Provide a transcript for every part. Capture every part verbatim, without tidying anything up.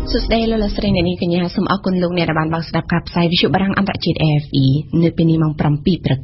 สุดเดลลสเรนนี้กันยาสมอกุลลงในระบาดบางสดับกับไซวิชุบรังอันตรจิตเอฟอีในปีนี้มังปรำปีปรึก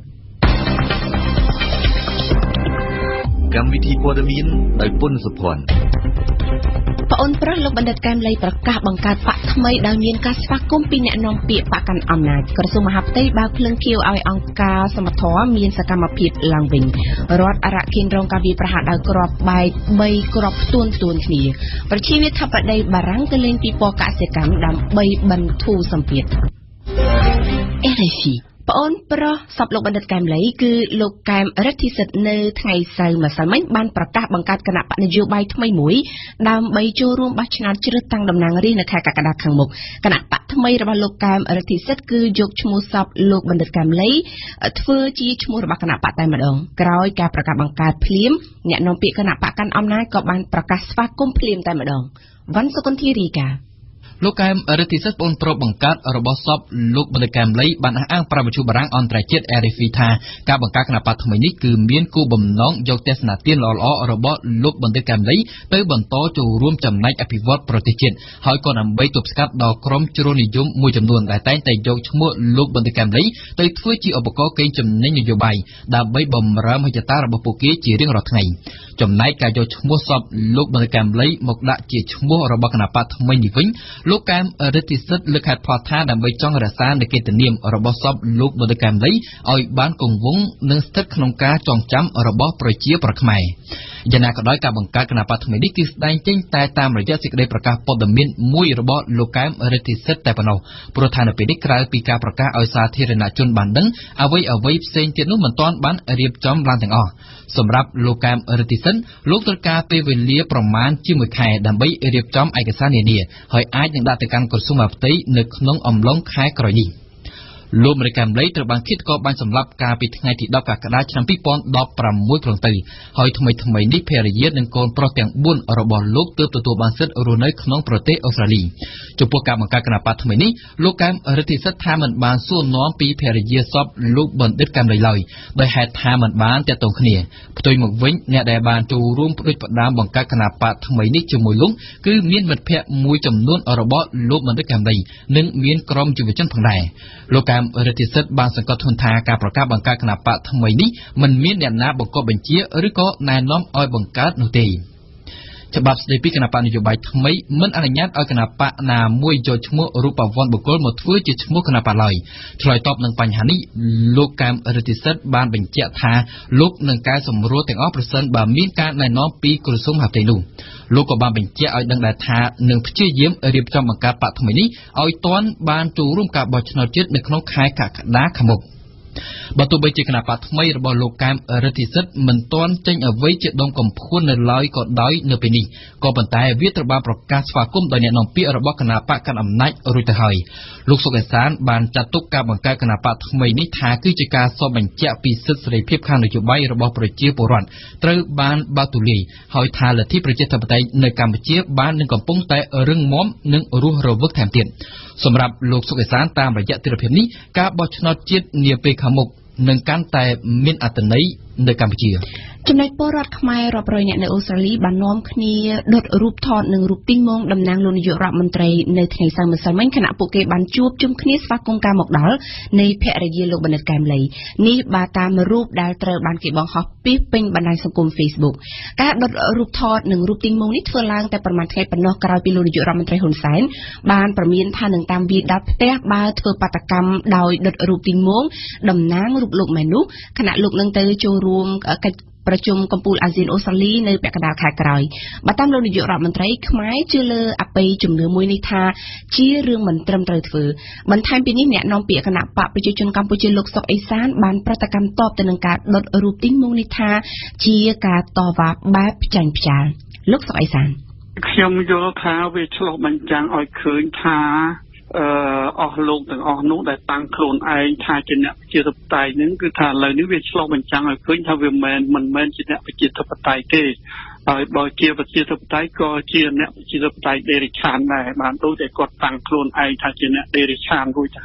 กรรมวิธีปวดมีนโดยปุ่นสุพรปอนพระลบบรรดาการเลยประกาศบังการปะทำไมดาวเนียนกาสฟากุมปีเนนองเปียปะกันอำนาจกระทรวงมหาดไทยบางเพลิงเคียวเอาอังกาสมทอมีนสกรรมผิดลังวิงรถอาระคินรองกาบีประหารดาวกรอบใบใบกรอบตูนตูนขีประชีวิตทับประเดบารังตะเลงปีปอกาเสกรรมดำใบบรรทุสัมเพียรเอริฟีปอนปรสับโลกบรรดาการเลยคือโลกการรัฐสิทธิ์ในไทยไซมาสมัยบ้านประกาศบังการคณะปนโยบายทำไมหมวยดำใบโจรวมบัชนาจรตั้งดำนางรีในแค่กระดาษขังมุกคณะปะทำไมระบาดโลกการรัฐสิทธิ์คือยกชมูสับโลกบรรดาการเลยเพื่อจีชมูระบาดคณะปะไตมาดองกล่าวการประกาศบังการพลีมเนี่ยนองปีคณะปะกันอำนาจกับบ้านประกาศสฟากุมพลีมไตมาดองวันสกุลทีรีกาลูกแกมรัติเซปอนโปรบังกัดระบบซอบลูกบรรดาแกมเลยบันอ้างประมาชูบรังออนไตรเจ็ดเอริฟิธาการบังกัดขณะปัจจุบันนี้คือเมียนกูบ่มน้องยกเทศนาเตียนหล่อล้อระบบลูกบรรดาแกมเลยเติบบันโตจูร่วมจำในอภิวัตประเทศเจ็ดหอยก่อนนำใบตุบสกัดดอกครมจุโรนิยมมวยจำนวนแต่แต่แต่ยกชั่วลูกบรรดาแกมเลยเติบฟื้นจีอุปกรณ์เกณฑ์จำในนโยบายดาใบบ่มรำให้จัตตาระบบปุกี้จีเรื่องรอดไงจำในการยกชั่วซอบลูกบรรดาแกมเลยหมกดะจีชั่วระบบขณะปัจจุบันนี้วิ่งลูกแกมติดเลือกขัดพอท่าดำไปจ้องรักษาในเกตเนียมระบบซอบลูกบริการเลยเอาบ้านกงวงเนื้อสตึกขนมกาจองจำระบบประเจียประขมายยานาก็ได้การบังการขณะปัจจุบันนี้ที่ได้เจนแต่ตามระยะสิกได้ประกาศปดมินมุยระบบลูกแกมเรติสแต่ปนเอาประธานเป็นนิกรายปีการประกาศเอาสาธิรณชนบันดังเอาไว้เอาไว้เซนเจนุมันตอนบ้านเรียบจอมลานแต่งอสำหรับลูกแกมเรติสันลูกตระกาเปเวลียประมาณจิ้มมือแข่ดำไปเรียบจอมเอกสารเนี่ยเนี่ยหอยอ้ายยังได้แต่การกดสมับตีนึกน้องอมล้องคล้ายกรณีลูกบริการเลยตระบังคิดก็บันสำหรับการปิดไงที่ดอกกากระดาษชั้นปีปอนดอกปรำมวยกลางตีหอยทำไมทำไมนิเพรียดหนึ่งคนโปรเตียงบุญระบอลลูกเติบตัวบันเซตรูนในขนมโปรเตออสเตรเลียจุดโปรแกรมของการกระปัดทำไมนี้ลูกแกมรัติสัทธามันบานส่วนน้องปีเพรียดซอบลูกบนเด็ดการเลยลอยโดยแฮทธามันบานแต่ตรงเนียโดยหมกวิ่งเนี่ยได้บานจูร่วมด้วยประดามของการกระปัดทำไมนี้จมวยลุงคือมีนมันเพะมวยจำนวนระบอลลูกมันเด็ดการเลยหนึ่งมีนกรมจุดจันพังได้ลูกแกมรัติสัทบางสังกัดทุนทาการประกาศบังการขณะปะทำไมนี้มันมีเด่นหน้าบังกบัญชีหรือก็นายน้อมอ้อยบังการโนตีฉบับสเตปิกณะปะนโยบายทำไมมันอนุญาตเอาคณะปะนามวยโจชโมรูปวันบุคคลหมดฟื้นจิตชโมคณะปะลอยถอยตอบหนึ่งปัญหานี้ลูกการรัติสัทบานเป็นเจ้าทาลูกหนึ่งการสมรู้แต่งอ้อประเสริฐบามีการนายน้อมปีกรุสมหับใจนุ่งลูกก็บานเป็นเจ้าเอาดังแต่ทาหนึ่งชื่อเยี่ยมเรียบจำบังการปะทำไมนี้เอาต้นบานจูร่วมกับบอชนจิตในขนมคายกะด้าขมบบตัวใบจีขนาดปัดไม่ระบโลกการรัติสัตเหมือนต้นเจงเอาไว้เจดมกำพูนในลอยก็ได้เนื้อเป็นนี่ก็บรรทายวิตรบาประกาศฝากุ้มโดยเนี่ยน้องปีระบขนาดปะกันอำนาจรุ่ยตะหอยลูกสุกสารบานจัดตุกการบังการขนาดปัดไม่นิทาคือจิกาสอบัญเจปีศึกเสรีเพียบข้างในจุดใบระบประเจียปรันตรบานบาตุลีหอยทาและที่ประเจตปไตยในการประเจียบานหนึ่งกำปงแต่เรื่องม้อมหนึ่งรู้ระบบแถมเตียนสำหรับลูกสุกสารตามระยะติรเพียบนี้การบอชนจิตเนียเปขมุกหนึ่งการแต่มินอัตนัยในกัมพูชีจำนวนปรัดขมายรอบรอยเนี่ยในออสเตรเลียบ้านน้อมคณีดดรูปทอดหนึ่งรูปติ้งมงดำนางลุนยุรัฐมนตรีในไทยสามสันมันขณะปุกเกบันจูบจุ่มคณีสฟากงการหมกดอลในแพร่ยีโลกบันเทิงการเลยนี่บาตามรูปดาวเตอร์บานกีบองฮอปปี้เป็นบันไดสังคมเฟซบุ๊กการดดรูปทอดหนึ่งรูปติ้งมงนี่เทอร์ลางแต่ประมาณไทยปนนอกกลายเป็นลุนยุรัฐมนตรีหุ่นแสนบานประมีนท่าหนึ่งตามวีดับเตะบาเทอร์ปฏิกรรมโดยดดรูปติ้งมงดำนางรูปลูกแมนุขณะลูกหนึ่งเตอร์จูรวมประชุมกัมพูอาเซียนออสเตรเลียในแปกระดาษขายกรอยบัตรตามเราในยุโรปมันไตรขมายเจอเลออไปจุ่มเนื้อมวยนิทาชี้เรื่องเหมือนเติมเตยถือบรรทายปีนี้เนี่ยน้องเปียขณะปะประชาชนกัมพูชีโลกศกไอซานบานประตกรรมตอบแต่หนึ่งการลดรูปติ้งมวยนิทาชี้การต่อว่าแบบจันพิจารโลกศกไอซานขยมโยธาเวชโลมันจังอ่อยคืนทาเอ่อออกลงถึงออกนู้ได้ตั้งโคลนไอทาจินเนี่ยจิตปไตยนั้นคือทาเลยนี่เวชโลมันจังอ่อยคืนทาเวแมนมันแมนจินเนี่ยจิตปไตยเต้ไอ้บอยเกียร์จิตปไตยก็เจียนเนี่ยจิตปไตยเดริชานได้บางตัวแต่กดตั้งโคลนไอทาจินเนี่ยเดริชานรู้จะให้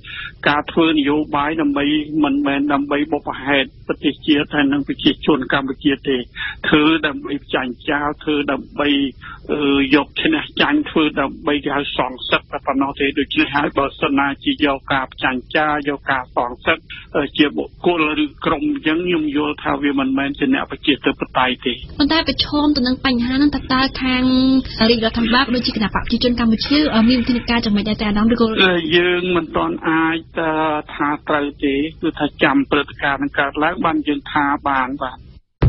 ការធ្វើនយោបាយដើម្បីមិនមែនដើម្បីបុព្វហេតុប្រទេសជាតិហើយនិងប្រជាជនកម្ពុជាទេធ្វើដើម្បីចាញ់ចោលធ្វើដើម្បីយកឈ្នះចាញ់ធ្វើដើម្បីគេហៅសងសឹកតែប៉ុណ្ណោះទេដូច្នេះហើយបើសិនណាជាយកការចាញ់ចោលយកការសងសឹកជាបុគ្គលឬក្រុមអញ្ចឹងខ្ញុំយល់ថាវាមិនមែនជាអ្នកប្រជាធិបតេយ្យទេប៉ុន្តែប្រឈមទៅនឹងបញ្ហាហ្នឹងតើតើខាងរាជរដ្ឋាភិបាលដូចជាគណៈបកប្រជាជនកម្ពុជាមានវិធានការចំណេញដែរតែអាដាមឬក៏យើងមិនទាន់អាចថាត្រូវទេគឺថាចាំព្រឹត្តិការណ៍នឹងកើតឡើងបានយើងថាបានបាទ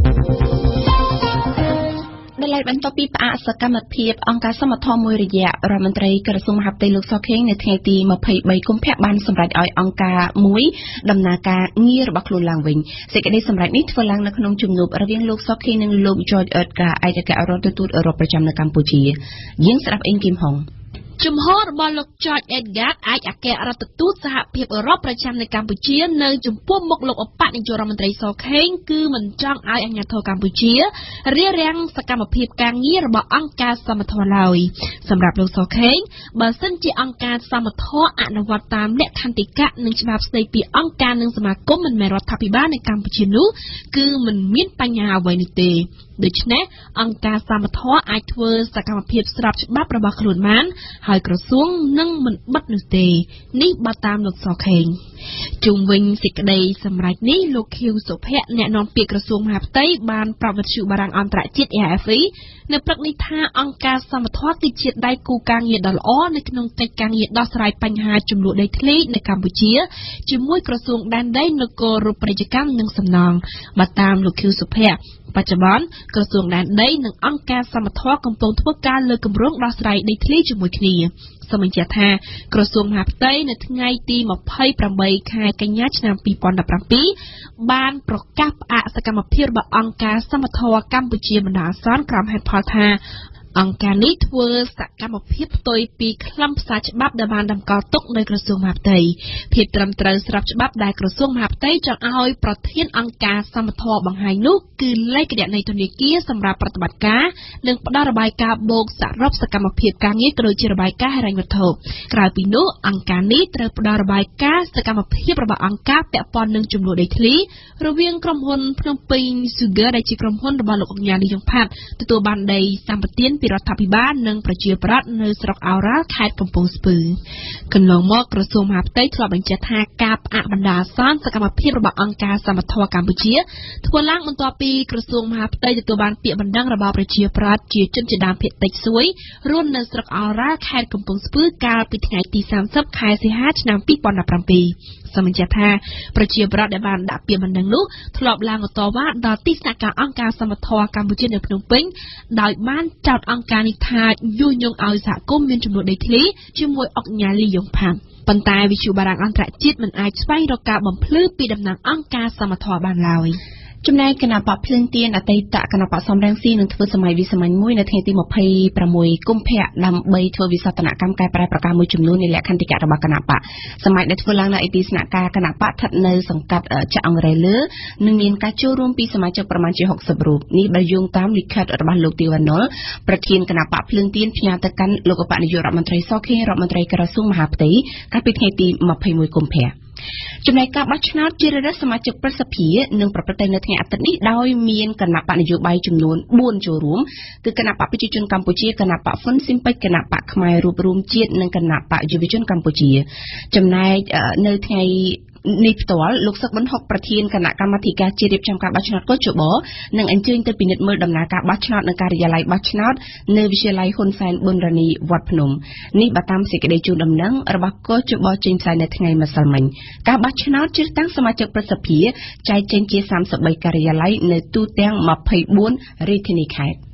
ដែលlạiបន្តពីផ្អាកសកម្មភាពអង្គការសមត្ថភាពមួយរយៈរដ្ឋមន្ត្រីក្រសួងមហាផ្ទៃលោកសុខេងនៅថ្ងៃទីម្ភៃបីកុម្ភៈបានសម្រេចឲ្យអង្គការមួយដំណើរការងាររបស់ខ្លួនឡើងវិញសេចក្តីសម្រេចនេះធ្វើឡើងនៅក្នុងជំនួបរវាងលោកសុខេងនិងលោក George Edgar ឯកអគ្គរដ្ឋទូតអឺរ៉ុបប្រចាំនៅកម្ពុជាយើងស្ដាប់អេងគីមហុងជំហររបស់លោក George Edgar ឯកអគ្គរដ្ឋទូតសហភាពអឺរ៉ុបប្រចាំនៅកម្ពុជានៅចំពោះមុខលោកអបនាយករដ្ឋមន្ត្រីសុខេងគឺមិនចង់ឲ្យអាជ្ញាធរកម្ពុជារារាំងសកម្មភាពការងាររបស់អង្គការសមត្ថភាពឡើយសម្រាប់លោកសុខេងបើសិនជាអង្គការសមត្ថភាពអនុវត្តតាមលក្ខន្តិកៈនិងច្បាប់ស្តីពីអង្គការនិងសមាគមមិនមែនរដ្ឋាភិបាលនៅកម្ពុជានោះគឺមិនមានបញ្ហាអ្វីនោះទេដូច្នេះអង្គការសមត្ថភាពអាចធ្វើសកម្មភាពស្របច្បាប់របស់ខ្លួនបានហើយក្រសួងនឹងមិនបិទនោះទេនេះបើតាមលោកសុខេងជុំវិញសេចក្តីសម្រេចនេះលោកខៀវសុភ័ក្រអ្នកនាំពាក្យក្រសួងមហាផ្ទៃបានប្រាប់វិទ្យុបារាំងអន្តរជាតិ A F P នៅព្រឹកនេះថាអង្គការសមត្ថភាពគឺជាដៃគូការងារដ៏ល្អនៅក្នុងកិច្ចការងារដោះស្រាយបញ្ហាចំនួនដីធ្លីនៅកម្ពុជាជាមួយក្រសួងដែនដីនគររូបនីយកម្មនិងសំណង់បើតាមលោកខៀវសុភ័ក្របច្ចុប្បន្នក្រសួងដែនដីនិងអង្គការសមត្ថភាពកំពុងធ្វើការលើគម្រោងដោះស្រាយដីធ្លីជាមួយគ្នាសូមបញ្ជាក់ថាក្រសួងមហាផ្ទៃនៅថ្ងៃទីម្ភៃប្រាំបីខែកញ្ញាឆ្នាំពីរពាន់ដប់ប្រាំពីរបានប្រកាសផ្អាកសកម្មភាពរបស់អង្គការសមត្ថភាពកម្ពុជាបណ្ដោះអាសន្នក្រុមហេតុផលថាអង្គការនេះធ្វើសកម្មភាពផ្ទុយពីខ្លឹមសារច្បាប់ដែលបានតម្កល់ទុកនៅក្រសួងមហាផ្ទៃភាពត្រឹមត្រូវស្របច្បាប់ដែលក្រសួងមហាផ្ទៃចង់ឲ្យប្រធានអង្គការសមត្ថភាពបង្ហាញនោះគឺលេខគណនីធនាគារសម្រាប់ប្រតិបត្តិការនិងផ្ដល់របាយការណ៍បូកសរុបសកម្មភាពការងារក៏ដូចជារបាយការណ៍ហិរញ្ញវត្ថុក្រៅពីនោះអង្គការនេះត្រូវផ្ដល់របាយការណ៍សកម្មភាពរបស់អង្គការពាក់ព័ន្ធនឹងចំនួនដីធ្លីរវាងក្រុមហ៊ុនភ្នំពេញ Sugar ដែលជាក្រុមហ៊ុនរបស់លោកអង្ញាលីយ៉ុងផាត់ទទួលបានដីសម្បត្តិពីរដ្ឋាភិបាលនិងប្រជាប្រដ្ឋនៅស្រុកឱរ៉ាល់ខេត្តកំពង់ស្ពឺកន្លងមកក្រសួងមហាផ្ទៃធ្លាប់បញ្ជាក់ថាការផ្អាកបណ្ដាអាសន្នសកម្មភាពរបស់អង្គការសមត្ថភាពកម្ពុជាធ្វើឡើងបន្ទាប់ពីក្រសួងមហាផ្ទៃទទួលបានពាក្យបណ្ដឹងរបស់ប្រជាប្រដ្ឋជាជនជាដើមភាគតិចសួយរស់នៅស្រុកឱរ៉ាល់ខេត្តកំពង់ស្ពឺកាលពីថ្ងៃទីសាមសិបខែសីហាឆ្នាំពីរពាន់ដប់ប្រាំពីរសូមបញ្ជាក់ថាប្រជាប្រដ្ឋដែលបានដាក់ពាក្យបណ្ដឹងនោះធ្លាប់ឡើងតវ៉ាដល់ទីស្នាក់ការអង្គការសមត្ថភាពកម្ពុជានៅភ្នំពេញដោយបានចោទអង្គការនេះថាញុះញង់ឲ្យសហគមន៍មានចំនួនដីធ្លីជាមួយអុកញ៉ាលីយ៉ុងផាត់ប៉ុន្តែវិទ្យុបារាំងអន្តរជាតិមិនអាចស្វែងរកការបំភ្លឺពីតំណាងអង្គការសមត្ថភាពបានឡើយចំណែកគណៈបកភ្លើងទៀនអតីតគណៈបកសំរងស៊ីនឹងធ្វើសម័យវិសាមញ្ញមួយនៅថ្ងៃទីម្ភៃប្រាំមួយកុម្ភៈដើម្បីធ្វើវិសោធនកម្មកែប្រែប្រកាសមួយចំនួននៃលក្ខន្តិកៈរបស់គណៈបកសម័យដែលធ្វើឡើងនៅឯទីស្នាក់ការគណៈបកស្ថិតនៅសង្កាត់ចាក់អង្រែលើនឹងមានការចូលរួមពីសមាជិកប្រមាណជាហុកសិបរូបនេះបើយោងតាមលិខិតរបស់លោកទីវ៉ាណុលប្រធានគណៈបកភ្លើងទៀនផ្ញើទៅកាន់លោកអបនាយករដ្ឋមន្ត្រីសុខេងរដ្ឋមន្ត្រីក្រសួងមហាផ្ទៃកាលពីថ្ងៃទីម្ភៃមួយកុម្ភៈចំណែកការបោះឆ្នោតជ្រើសរើសសមាជិកប្រសិទ្ធភាពនឹងប្រព្រឹត្តទៅនៅថ្ងៃអាទិត្យនេះដោយមានគណៈបកនយោបាយចំនួនបួនចូលរួមគឺគណៈបកប្រជាជនកម្ពុជាគណៈបកហ្វុនស៊ីមពេចគណៈបកខ្មែររួបរวมជាតិនិងគណៈបកយុវជនកម្ពុជាចំណែកនៅថ្ងៃនេះផ្ទាល់លោកសឹកប៊ុនហុកប្រធានគណៈកម្មាធិការជាតិរៀបចំការបោះឆ្នោតកោជបនឹងអញ្ជើញទៅពិនិត្យមើលដំណើរការបោះឆ្នោតនៅការិយាល័យបោះឆ្នោតនៅវិទ្យាល័យហ៊ុនសែនប៊ុនរ៉ានីវត្តភ្នំនេះបើតាមសេចក្តីជូនដំណឹងរបស់កោជបចេញផ្សាយនៅថ្ងៃម្សិលមិញការបោះឆ្នោតជ្រើសតាំងសមាជិកប្រសិទ្ធភាពចែកចេញជាសាមសិបបីការិយាល័យនៅទូទាំងម្ភៃបួនរាជធានីខេត្ត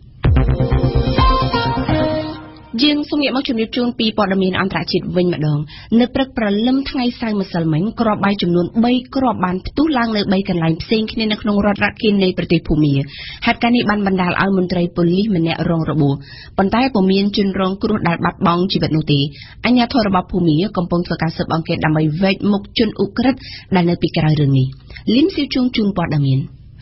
យើងសូមងាកមកជម្រាបជូនពីព័ត៌មានអន្តរជាតិវិញម្ដងនៅព្រឹកព្រលឹមថ្ងៃសៅរ៍ម្សិលមិញគ្រាប់បាយចំនួនបីគ្រាប់បានផ្ទុះឡើងនៅបីកន្លែងផ្សេងគ្នានៅក្នុងរដ្ឋរ៉ាគីននៃប្រទេសភូមាហេតុការណ៍នេះបានបណ្ដាលឲ្យមន្ត្រីប៉ូលីសម្នាក់រងរបួសប៉ុន្តែពុំមានជនរងគ្រោះដែលបាត់បង់ជីវិតនោះទេអាជ្ញាធររបស់ភូមាកំពុងធ្វើការស៊ើបអង្កេតដើម្បីវែកមុខជនឧក្រិដ្ឋដែលនៅពីក្រោយរឿងនេះលឹមស៊ីវជួងជូនព័ត៌មាន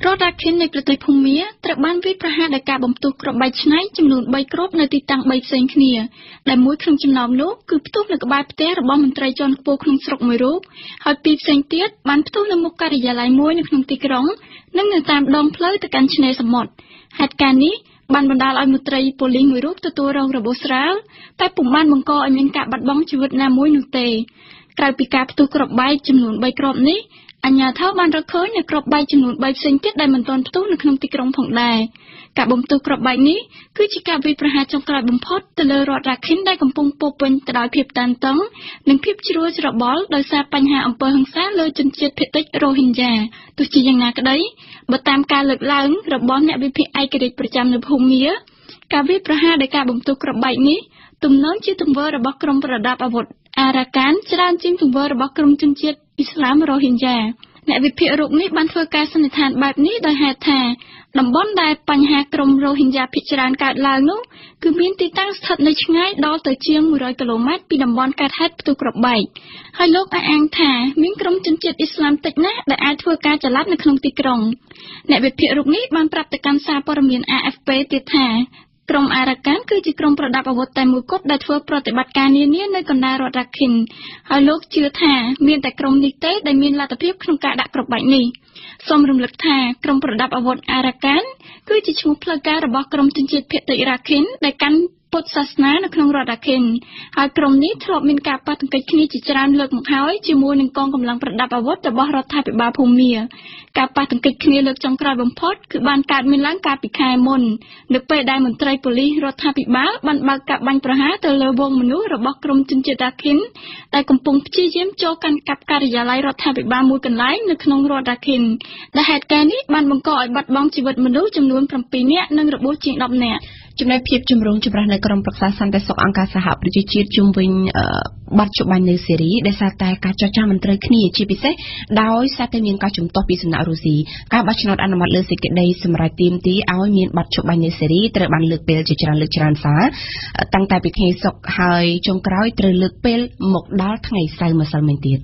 រដ្ឋរាខិននៃប្រទេសភូមាត្រូវបានវាយប្រហារដោយការបំផ្ទុះគ្រាប់បែកឆ្នៃចំនួនបីគ្រាប់នៅទីតាំងបីផ្សេងគ្នាដែលមួយក្នុងចំណោមនោះគឺផ្ទុះនៅក្បែរផ្ទះរបស់មន្ត្រីជាន់ខ្ពស់ក្នុងស្រុកមួយរូបហើយពីរផ្សេងទៀតបានផ្ទុះនៅមុខការិយាល័យមួយនៅក្នុងទីក្រុងនិងនៅតាមដងផ្លូវទៅកាន់ឆ្នេរសមុទ្រហេតុការណ៍នេះបានបណ្ដាលឲ្យមន្ត្រីប៉ូលីសមួយរូបទទួលរងរបួសស្រាលតែពុំបានបង្កឲ្យមានការបាត់បង់ជីវិតណាមួយនោះទេក្រៅពីការផ្ទុះគ្រាប់បែកចំនួនបីគ្រាប់នេះអាជ្ញាធរបានរកឃើញនៅគ្រាប់បែកចំនួនបីផ្សេងទៀតដែលមិនទាន់ផ្ទុះនៅក្នុងទីក្រុងផងដែរការបំផ្ទុះគ្រាប់បែកនេះគឺជាការវាយប្រហារចុងក្រោយបំផុតទៅលើរដ្ឋរាខិនដែលកំពុងពោពេញទៅដោយភាពតានតឹងនិងភាពជ្រួលច្របល់ដោយសារបញ្ហាអំពើហិង្សាលើជនជាតិភាគតិចរ៉ូហីញ៉ាទោះជាយ៉ាងណាក្តីបើតាមការលើកឡើងរបស់អ្នកវិភាគឯករាជ្យប្រចាំនៅភូមាការវាយប្រហារដោយការបំផ្ទុះគ្រាប់បែកនេះទំនងជាទង្វើរបស់ក្រុមប្រដាប់អាវុធអារ៉ាកានច្រើនជាងទង្វើរបស់ក្រុមជនជាតិអ៊ីស្លាមរ៉ូហីញ៉ាអ្នកវិភាគរូបនេះបានធ្វើការសន្និដ្ឋានបែបនេះដោយហេតុថាតំបន់ដែលបញ្ហាក្រុមរ៉ូហីញ៉ាភាគច្រើនកើតឡើងនោះគឺមានទីតាំងស្ថិតនៅឆ្ងាយដល់ទៅជាងមួយរយគីឡូម៉ែត្រពីតំបន់កើតហេតុផ្ទុះគ្រាប់បែកហើយលោកអះអាងថាមានក្រុមជនជាតិអ៊ីស្លាមតិចណាស់ដែលអាចធ្វើការចល័តនៅក្នុងទីក្រុងអ្នកវិភាគរូបនេះបានប្រាប់ទៅកាន់សារព័ត៌មាន A F P ទៀតថាក្រុមអារ៉ាកានគឺជាក្រុមប្រដាប់អាវុធតែមួយគត់ដែលធ្វើប្រតិបត្តិការនានានៅកណ្ដាលរដ្ឋរាខិនហើយលោកជឿថាមានតែក្រុមនេះទេដែលមានលទ្ធភាពក្នុងការដាក់គ្រាប់បែកនេះសូមរំលឹកថាក្រុមប្រដាប់អាវុធអារ៉ាកានគឺជាឈ្មោះផ្លូវការរបស់ក្រុមជនជាតិភាគតិចរ៉ាខិនដែលកាន់ពុទ្ធសាសនានៅក្នុងរដ្ឋរាខិនហើយក្រុមនេះធ្លាប់មានការប៉ះទង្គិចគ្នាជាច្រើនលើកមកហើយជាមួយនឹងកងកម្លាំងប្រដាប់អាវុធរបស់រដ្ឋាភិបាលភូមាការប៉ះទង្គិចគ្នាលើកចុងក្រោយបំផុតគឺបានកើតមានឡើងកាលពីខែមុននៅពេលដែលមន្ត្រីប៉ូលីសរដ្ឋាភិបាលបានបើកការបាញ់ប្រហារទៅលើវងមនុស្សរបស់ក្រុមជនជាតិរ៉ាខិនដែលកំពុងព្យាយាមចូលកាន់កាប់ការិយាល័យរដ្ឋាភិបាលមួយកន្លែងនៅក្នុងរដ្ឋរ៉ាខិនដែលហេតុការណ៍នេះបានបង្កឲ្យបាត់បង់ជីវិតមនុស្សចំនួនប្រាំពីរនាក់និងរបួសជាងដប់នាក់ចំណែកភាពជំរងចម្រាស់នៅក្រុមប្រឹក្សាសន្តិសុខអង្គការសហប្រជាជាតិជុំវិញបទច្បាញ់នៅសេរីដែលសារតែការចរចាមិនត្រូវគ្នាជាពិសេសដោយសារតែមានការជំទាស់ពីសំណាក់រុស្ស៊ីការបោះឆ្នោតអនុម័តលើសេចក្តីសម្រេចទាមទារឲ្យមានបទច្បាញ់នៅសេរីត្រូវបានលើកពេលជាច្រើនលើកច្រើនសារតាំងតែពីថ្ងៃសុក្រហើយចុងក្រោយត្រូវលើកពេលមកដល់ថ្ងៃសៅរ៍ម្សិលមិញទៀត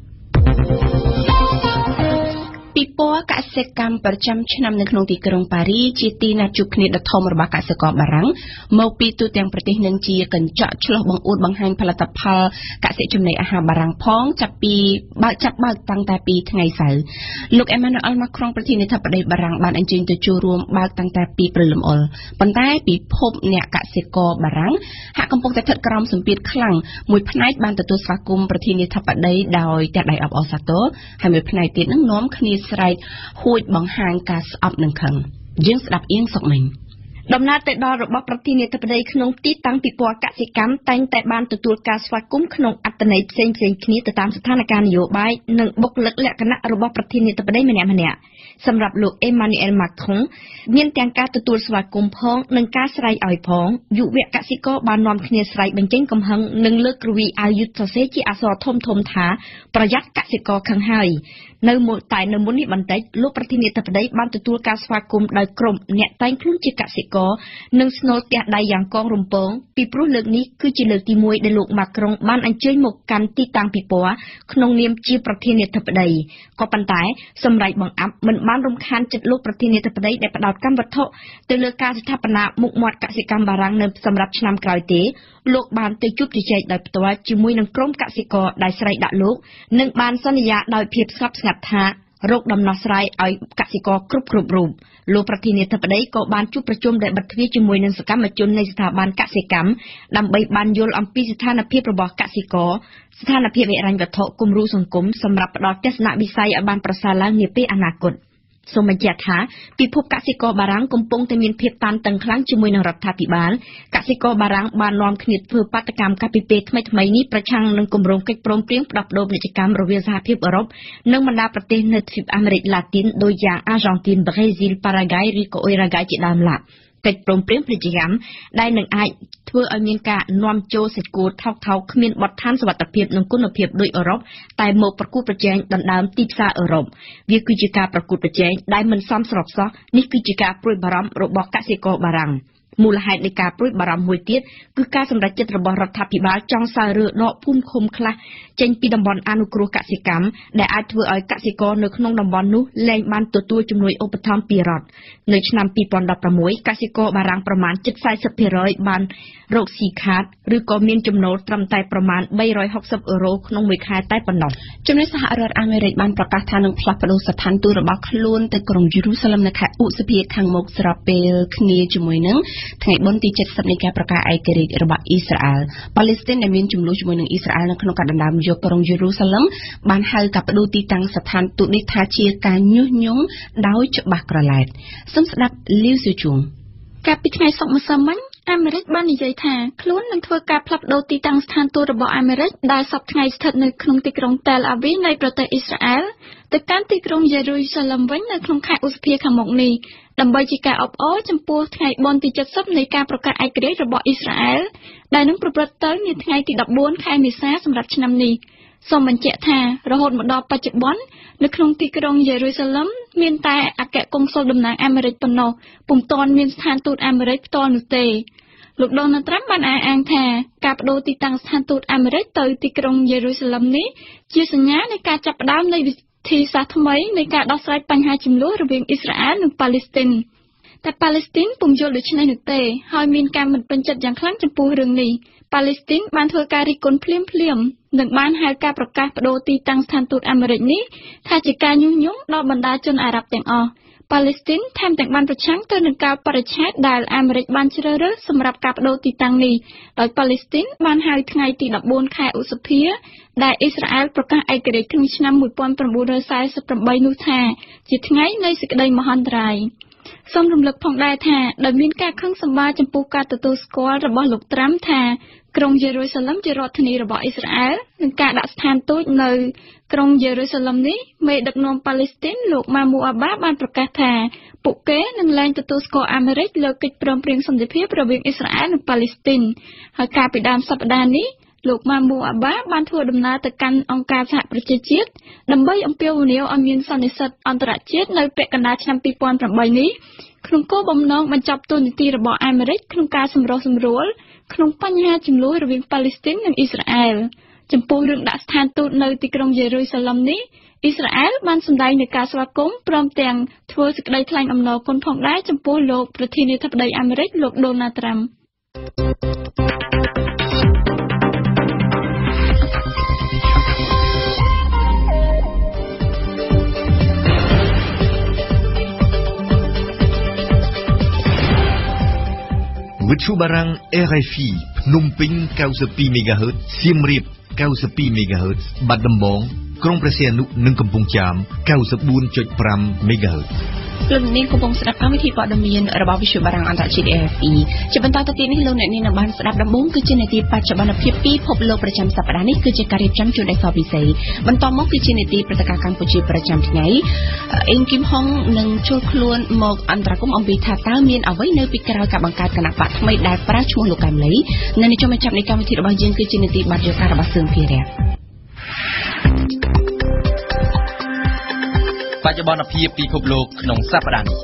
ពិព័រណ៍កសិកម្មប្រចាំឆ្នាំនៅក្នុងទីក្រុងប៉ារីជាទីណាត់ជួបគ្នាដ៏ធំរបស់កសិករបារាំងមកពីទូទាំងប្រទេសនឹងជាកញ្ចក់ឆ្លុះបង្អួតបង្ហាញផលិតផលកសិចំណីអាហារបារាំងផងចាប់ពីបើកចាប់បើកតាំងតែពីថ្ងៃសៅរ៍លោក Emmanuel Macron ប្រធានាធិបតីបារាំងបានអញ្ជើញទៅចូលរួមបើកតាំងតែពីព្រលឹមអុលប៉ុន្តែពិភពអ្នកកសិករបារាំងហាក់កំពុងតែស្ថិតក្រោមសម្ពាធខ្លាំងមួយផ្នែកបានទទួលស្វាគមន៍ប្រធានាធិបតីដោយតែដៃអបអរសាទរហើយមួយផ្នែកទៀតនឹងនាំគ្នាស្រែកហួចបង្ហាញការស្អប់នឹងខឹងយើងស្ដាប់អៀងសុកមិញដំណើរទៅដល់របស់ប្រធានាធិបតីក្នុងទីតាំងពិព័រណ៍កសិកម្មតែងតែបានទទួលការស្វាគមន៍ក្នុងអត្ថន័យផ្សេងៗគ្នាទៅតាមស្ថានភាពនយោបាយនិងបុគ្គលិកលក្ខណៈរបស់ប្រធានាធិបតីម្នាក់ៗសម្រាប់លោក Emmanuel Macron មានទាំងការទទួលស្វាគមន៍ផងនិងការស្រែកឲ្យផងយុវកសិករបាននាំគ្នាស្រែកបញ្ចេញកំហឹងនិងលើកគ្រវីអាវយុទ្ធសរសេរជាអក្សរធំៗថាប្រយ័ត្នកសិករខឹងហើយនៅមុនតែនៅមុននេះបន្តិចលោកប្រធានាធិបតីបានទទួលការស្វាគមន៍ដោយក្រុមអ្នកតែងខ្លួនជាកសិករនិងស្នូលទះដៃយ៉ាងកងរំពងពីព្រោះលើកនេះគឺជាលើកទីមួយដែលលោក Macron បានអញ្ជើញមកកាន់ទីតាំងពិព័រណ៍ក្នុងនាមជាប្រធានាធិបតីក៏ប៉ុន្តែសម្រេចបង្អាប់មិនបានរំខានចិត្តលោកប្រធានាធិបតីដែលផ្ដោតកម្មវត្ថុទៅលើការស្ថាបនាមុខមាត់កសិកម្មបារាំងនៅសម្រាប់ឆ្នាំក្រោយទេលោកបានទៅជួបជជែកដោយផ្ទាល់ជាមួយនឹងក្រុមកសិករដែលស្រែកដាក់លោកនិងបានសន្យាដោយភាពស្ងប់ស្ងាត់ថារកដំណោះស្រាយឲ្យកសិករគ្រប់គ្រប់រូបលោកប្រធានាធិបតីក៏បានជួបប្រជុំដែលបិទទ្វារជាមួយនឹងសកម្មជននៃស្ថាប័នកសិកម្មដើម្បីបានយល់អំពីស្ថានភាពរបស់កសិករស្ថានភាពហិរញ្ញវត្ថុគំរូសង្គមសម្រាប់ផ្ដល់ទស្សនវិស័យឲ្យបានប្រសើរឡើងនាពេលអនាគតសូមបញ្ជាក់ថាពិភពកសិករបារាំងកំពុងតែមានភាពតានតឹងខ្លាំងជាមួយនឹងរដ្ឋាភិបាលកសិករបារាំងបាននាំគ្នាធ្វើបាតកម្មកាលពីពេលថ្មីៗនេះប្រឆាំងនឹងគម្រោងកិច្ចព្រមព្រៀងផ្ដោតបដូរពាណិជ្ជកម្មរវាងសហភាពអឺរ៉ុបនិងបណ្ដាប្រទេសនៅទ្វីបអាមេរិកឡាទីនដូចយ៉ាងអាហ្សង់ទីន ប្រេស៊ីល ប៉ារ៉ាហ្គាយឬក៏អ៊ុយរ៉ាហ្គាយជាដើមឡើយកិច្ចព្រមព្រៀងពាណិជ្ជកម្មដែលនឹងអាចធ្វើឲ្យមានការនាំចូលសាច់គោថោកថោកគ្មានបទដ្ឋានសុវត្ថិភាពនិងគុណភាពដូចអឺរ៉ុបតែមកប្រកួតប្រជែងដណ្ដើមទីផ្សារអឺរ៉ុបវាគឺជាការប្រកួតប្រជែងដែលមិនសមស្របសោះនេះគឺជាការព្រួយបារម្ភរបស់កសិករបារាំងមូលហេតុនៃការព្រួយបារម្ភមួយទៀតគឺការសម្រេចចិត្តរបស់រដ្ឋាភិបាលចង់សារើដកភូមិឃុំខ្លះចេញពីតំបន់អនុគ្រោះកសិកម្មដែលអាចធ្វើឲ្យកសិករនៅក្នុងតំបន់នោះលែងបានទទួលជំនួយឧបត្ថម្ភពីរដ្ឋនៅឆ្នាំពីរពាន់ដប់ប្រាំមួយកសិករបារាំងប្រមាណជិត สี่สิบเปอร์เซ็นต์ បានរកស៊ីខាតឬក៏មានចំណូលត្រឹមតែប្រមាណ បីរយហុកសិប អឺរ៉ូក្នុងមួយខែតែប៉ុណ្ណោះចំណែកសហរដ្ឋអាមេរិកបានប្រកាសថានឹងផ្លាស់ប្តូរស្ថានទូតរបស់ខ្លួនទៅក្រុងយេរូសាឡឹមនៅខែឧសភាខាងមុខស្របពេលគ្នាជាមួយនឹងថ្ងៃបុណ្យទី เจ็ดสิบ នៃការប្រកាសឯករាជ្យរបស់អ៊ីស្រាអែលប៉ាឡេស្ទីនដែលមានចំនួនជាមួយនឹងអ៊ីស្រាអែលនៅក្នុងការដណ្ដើមយកក្រុងយេរូសាឡឹមបានហៅការបដូរទីតាំងស្ថានទូតនេះថាជាការញុះញង់ដោយច្បាស់ក្រឡែតសូមស្ដាប់លីវស៊ូជុងកាលពីថ្ងៃសុក្រម្សិលមិញអាមេរិកបាននិយាយថាខ្លួននឹងធ្វើការផ្លាស់ប្តូរទីតាំងស្ថានទូតរបស់អាមេរិកដែលសប្តាហ៍ថ្ងៃស្ថិតនៅក្នុងទីក្រុងតែលអាវីវនៃប្រទេសអ៊ីស្រាអែលទៅកាន់ទីក្រុងយេរូសាឡឹមវិញនៅក្នុងខែឧសភាខាងមុខនេះដើម្បីជាការអបអរចំពោះថ្ងៃបុណ្យទី เจ็ดสิบ នៃការប្រកាសឯករាជ្យរបស់អ៊ីស្រាអែលដែលនឹងប្រព្រឹត្តទៅនាថ្ងៃទី 14 ខែមេសាសម្រាប់ឆ្នាំនេះសូមបញ្ជាក់ថារហូតមកដល់បច្ចុប្បន្ននៅក្នុងទីក្រុងយេរូសាឡឹមមានតែអគ្គកុងស៊ុលតំណាងអាមេរិកប៉ុណ្ណោះពុំទាន់មានស្ថានទូតអាមេរិកផ្ទាល់នោះទេលោកដូណាល់ត្រាំបានអះអាងថាការបដូរទីតាំងស្ថានទូតអាមេរិកទៅទីក្រុងយេរូសាឡឹមនេះជាសញ្ញានៃការចាប់ផ្ដើមនៃវិធីសាស្ត្រថ្មីនៃការដោះស្រាយបញ្ហាជម្លោះរវាងអ៊ីស្រាអែលនិងប៉ាឡេស្ទីនតែប៉ាឡេស្ទីនពុំយល់ដូច្នេះនោះទេហើយមានការមិនពេញចិត្តយ៉ាងខ្លាំងចំពោះរឿងនេះប៉ាឡេស្ទីនបានធ្វើការរិះគន់ភ្លាមភ្លាមនិងបានហៅការប្រកាសបដូរទីតាំងស្ថានទូតអាមេរិកនេះថាជាការញុះញង់ដល់បណ្ដាជនអារ៉ាប់ទាំងអស់ប៉ាឡេស្ទីនថែមទាំងបានប្រឆាំងទៅនឹងការបរិច្ឆេទដែលអាមេរិកបានជ្រើសរើសសម្រាប់ការបដូរទីតាំងនេះដោយប៉ាឡេស្ទីនបានហៅថ្ងៃទី 14 ខែឧសភាដែលអ៊ីស្រាអែលប្រកាសឯករាជ្យក្នុងឆ្នាំ nineteen forty-eight នោះថាជាថ្ងៃនៃសេចក្តីមហន្តរាយសូមរំលឹកផងដែរថាដោយមានការខឹងសម្បារចំពោះការទទួលស្គាល់របស់លោកត្រាំថាក្រុងយេរូសាឡឹមជារដ្ឋធានីរបស់អ៊ីស្រាអែលនិងការដាក់ស្ថានទូតនៅក្រុងយេរូសាឡឹមនេះមេដឹកនាំប៉ាឡេស្ទីនលោកម៉ាមូអាបាបានប្រកាសថាពួកគេនឹងលែងទទួលស្គាល់អាមេរិកលើកិច្ចព្រមព្រៀងសន្តិភាពរវាងអ៊ីស្រាអែលនិងប៉ាឡេស្ទីនហើយកាលពីដើមសប្តាហ៍នេះលោកម៉ាមូអាបាបានធ្វើដំណើរទៅកាន់អង្គការសហប្រជាជាតិដើម្បីអំពាវនាវឲ្យមានសន្និសីទអន្តរជាតិនៅពាក់កណ្ដាលឆ្នាំ two thousand eight នេះក្នុងគោលបំណងបញ្ចប់តួនាទីរបស់អាមេរិកក្នុងការសម្រុះសម្រួលក្នុងបញ្ហាជម្លោះរវាងប៉ាឡេស្ទីននិងអ៊ីស្រាអែលចំពោះរឿងដាក់ស្ថានទូតនៅទីក្រុងយេរូសាឡឹមនេះអ៊ីស្រាអែលបានសម្ដែងនូវការស្វាគមន៍ព្រមទាំងធ្វើសេចក្តីថ្លែងអំណរគុណផងដែរចំពោះលោកប្រធានាធិបតីអាមេរិកលោកដូណាល់ត្រាំវិទ្យុបារាំង R F I ភ្នំពេញ ninety-two មេហ្គាហឺត សៀមរាប ninety-two មេហ្គាហឺត បាត់ដំបងក្រុងព្រះសីហនុនិងកំពង់ចាម ninety-four point five មេហ្គាហឺតលោកនាងកំពុងស្ដាប់កម្មវិធីព័ត៌មានរបស់វិទ្យុបារាំងអន្តរជាតិ R F I ជាបន្តទៅទៀតនេះលោកអ្នកនាងនឹងបានស្ដាប់ដំបូងគឺជានាទីបច្ចុប្បន្នភាពពិភពលោកប្រចាំសប្តាហ៍នេះគឺជាការរៀបចំជូនដោយសពិសេសបន្តមកគឺជានាទីព្រឹត្តិការណ៍កម្ពុជាប្រចាំថ្ងៃអេងគីមហុងនឹងចូលខ្លួនមកអន្តរាគមន៍អំពីថាតើមានអ្វីនៅពីក្រោយការបង្កើតគណៈបកថ្មីដែលប្រើឈ្មោះលោកកែមលីនៅនេះចូលមកចាប់នៃកម្មវិធីរបស់យើងគឺជានាទីបាត់យោការរបស់សឿងភារៈបច្ចុប្បន្នភាពពិភពលោកក្នុងសប្តាហ៍នេះ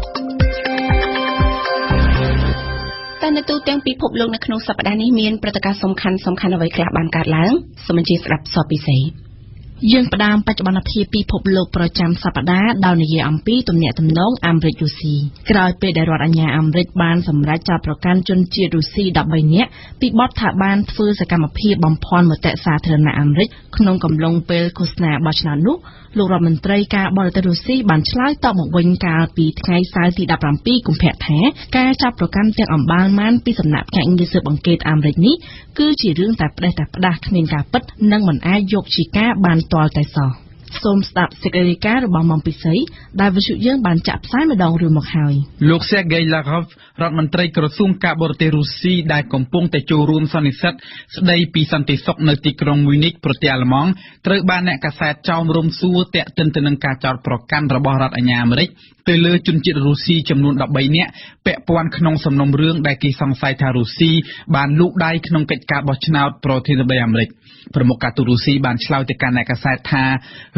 តែនៅទូទាំងពិភពលោកនៅក្នុងសប្តាហ៍នេះមានព្រឹត្តិការណ៍សំខាន់សំខាន់អ្វីខ្លះបានកើតឡើងសូមអញ្ជើញស្ដាប់សពពិសេសយើងផ្ដើមបច្ចុប្បន្នភាពពិភពលោកប្រចាំសប្តាហ៍ដោយនិយាយអំពីទំនាក់ទំនងអាមេរិករុស្ស៊ីក្រោយពេលដែលរដ្ឋអាជ្ញាអាមេរិកបានសម្រេចចាប់ប្រកាន់ជនជាតិរុស្ស៊ីthirteenនាក់ពីបទថាបានធ្វើសកម្មភាពបំភាន់មតិសាធារណៈអាមេរិកក្នុងកំឡុងពេលឃោសនាបោះឆ្នោតនោះលោករដ្ឋមន្ត្រីការបរទេសរុស្ស៊ីបានឆ្លើយតបមកវិញកាលពីថ្ងៃសៅរ៍ទីseventeenកុម្ភៈថាការចាប់ប្រកាន់ទាំងអម្បាលម៉ានពីសំណាក់ភ្នាក់ងារស៊ើបអង្កេតអាមេរិកនេះគឺជារឿងតែផ្ដេសតែផ្ដាស់គ្មានការពិតនិងមិនអាចយកជាការបានទាល់តែសោះសូមស្ដាប់សេចក្តីរាយការណ៍របស់មុំពិសីដែលវិទ្យុយើងបានចាក់ផ្សាយម្ដងរួចមកហើយលោក Sergei Lavrov រដ្ឋមន្ត្រីក្រសួងការបរទេសរុស្ស៊ីដែលកំពុងតែចូលរួមសន្និសីទស្ដីពីសន្តិសុខនៅទីក្រុង Munich ប្រទេសអាល្លឺម៉ង់ត្រូវបានអ្នកកាសែតចោមរំសួរទាក់ទិនទៅនឹងការចោទប្រកាន់របស់រដ្ឋអាជ្ញាអាមេរិកទៅលើជនជាតិរុស្ស៊ីចំនួនthirteenនាក់ពាក់ព័ន្ធក្នុងសំណុំរឿងដែលគេសង្ស័យថារុស្ស៊ីបានលូកដៃក្នុងកិច្ចការបោះឆ្នោតប្រធានាធិបតីអាមេរិកប្រមុខការទូតរុស្ស៊ីបានឆ្លើយទៅកាន់អ្នកកាសែតថា